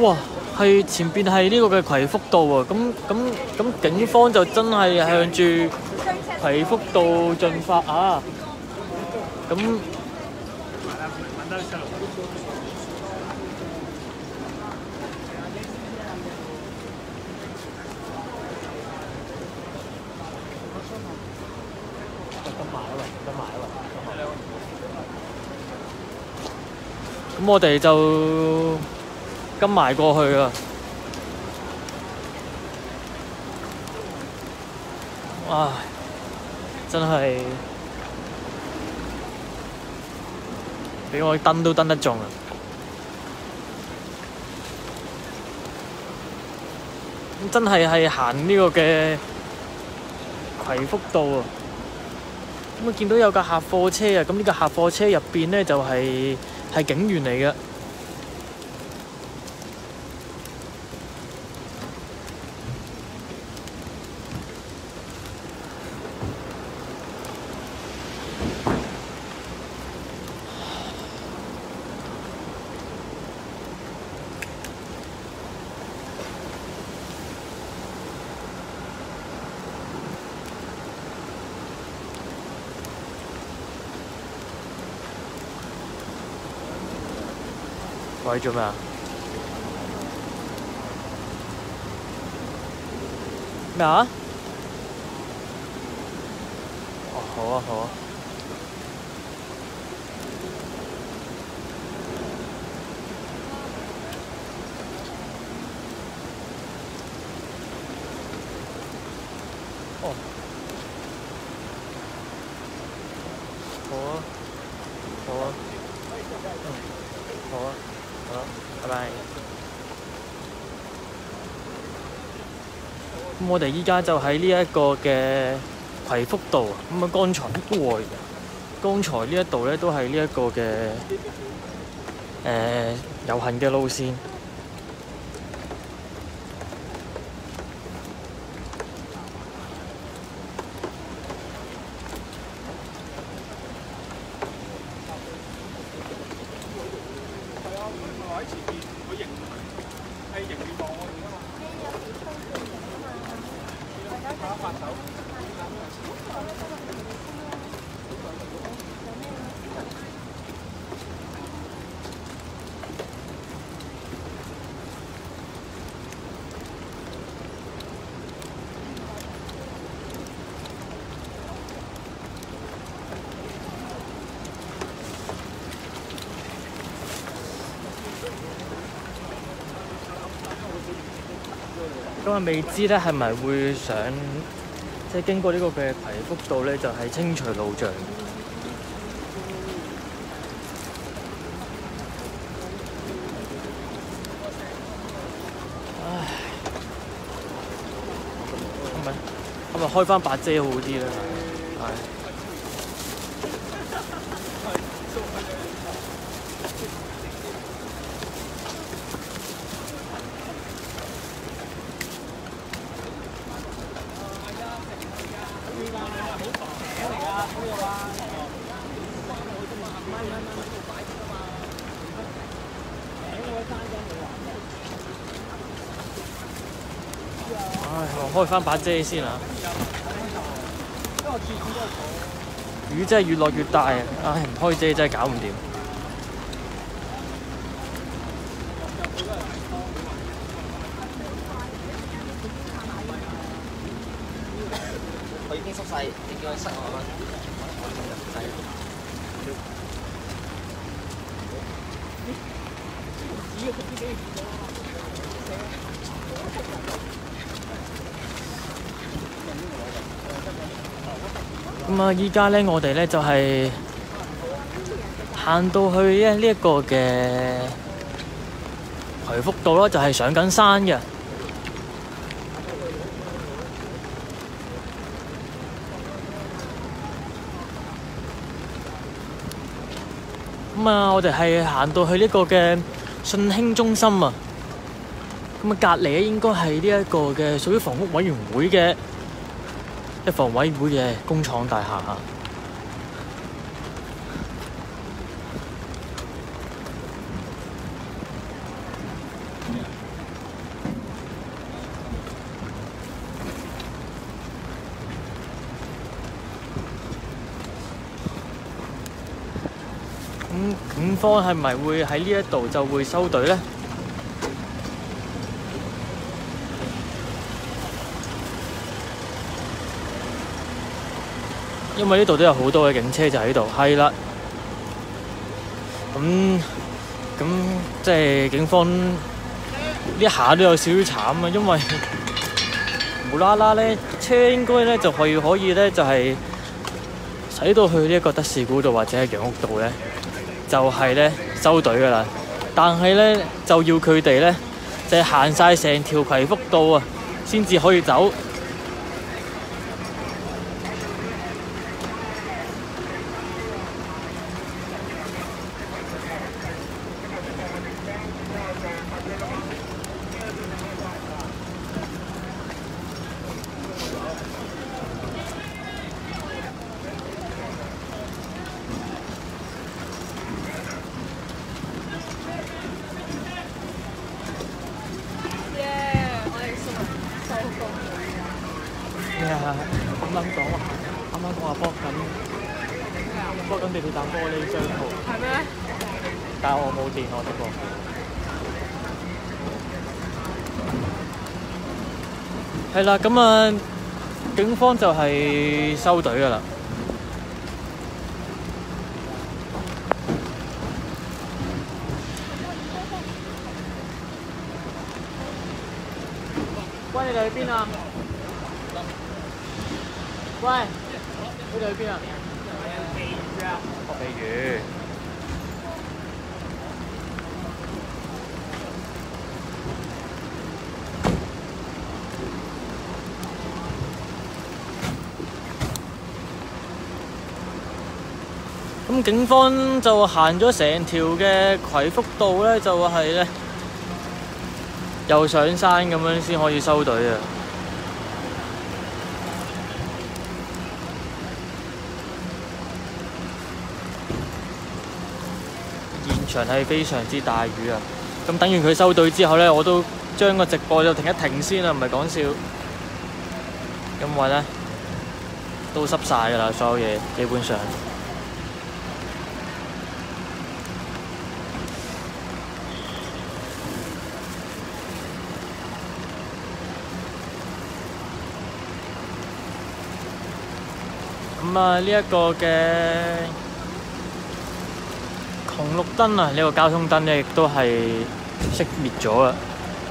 哇！係前邊係呢個嘅葵福道啊，咁咁咁警方就真係向住葵福道進發啊！咁咁我哋就跟埋過去啊！唉，真係俾我登都登得中啊！真係係行呢個嘅葵福道啊！咁我見到有架客貨車啊，咁呢架客貨車入邊呢就係、是、係警員嚟嘅。喂，做咩啊？咩啊？哦，好啊，好啊。哦。好啊，好啊。嗯，好啊。好，拜拜。咁我哋依家就喺呢一個嘅葵福道啊。咁啊，剛才哇，剛才呢一度咧都係呢一個嘅誒遊行嘅路線。咁啊，未知咧係咪會上，即係經過呢個嘅葵福道咧，就係清除路障。唉，係咪係咪開翻把遮好啲咧？係。唉，我開翻把遮先啊！雨真係越落越大啊！唉，唔開遮真係搞唔掂。 佢已經縮細，你叫佢塞我啦。 咁啊，依家咧，我哋咧就係行到去咧呢一個嘅葵福道啦，就係上緊山嘅。咁啊，我哋係行到去呢個嘅信興中心啊。咁啊，隔離咧應該係呢一個嘅屬於房屋委員會嘅。一房委會嘅工廠大廈啊！ 警方係咪會喺呢一度就會收隊呢？因為呢度都有好多嘅警車就喺度，係啦。咁咁即係警方呢下都有少少慘啊，因為無啦啦咧，車應該咧就可以可以咧就係、是、駛到去呢一個德士古道或者係楊屋道咧，就係、是、咧收隊噶啦。但係咧就要佢哋咧就係、是、行晒成條葵福道啊，先至可以走。啱啱講啊，啱啱講話幫緊幫緊地鐵站玻璃商鋪。係咩？但係我冇電，我得個。係啦，咁啊，警方就係收隊㗎啦。喂，你哋去邊啊？喂，你哋去邊啊？學鯉魚。咁警方就行咗成條嘅葵福道咧，就係咧又上山咁樣先可以收隊啊！現場係非常之大雨啊！咁等完佢收隊之後咧，我都將個直播就停一停先啦，唔係講笑，因為咧都濕晒㗎啦，所有嘢基本上。咁啊，呢一個嘅紅綠燈啊，呢個交通燈咧，亦都係熄滅咗啦。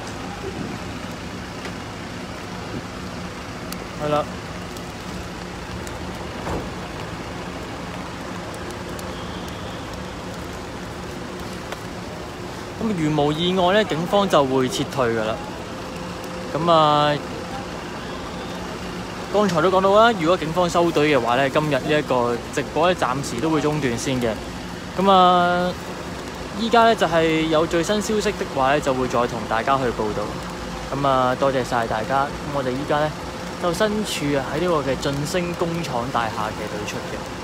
係啦。咁如無意外咧，警方就會撤退㗎啦。咁啊。剛才都講到啦，如果警方收隊嘅話咧，今日呢一個直播咧暫時都會中斷先嘅。咁啊，依家咧就係有最新消息的話咧，就會再同大家去報導。咁啊，多謝晒大家。咁我哋依家咧就身處喺呢個嘅晉升工廠大廈嘅對出嘅。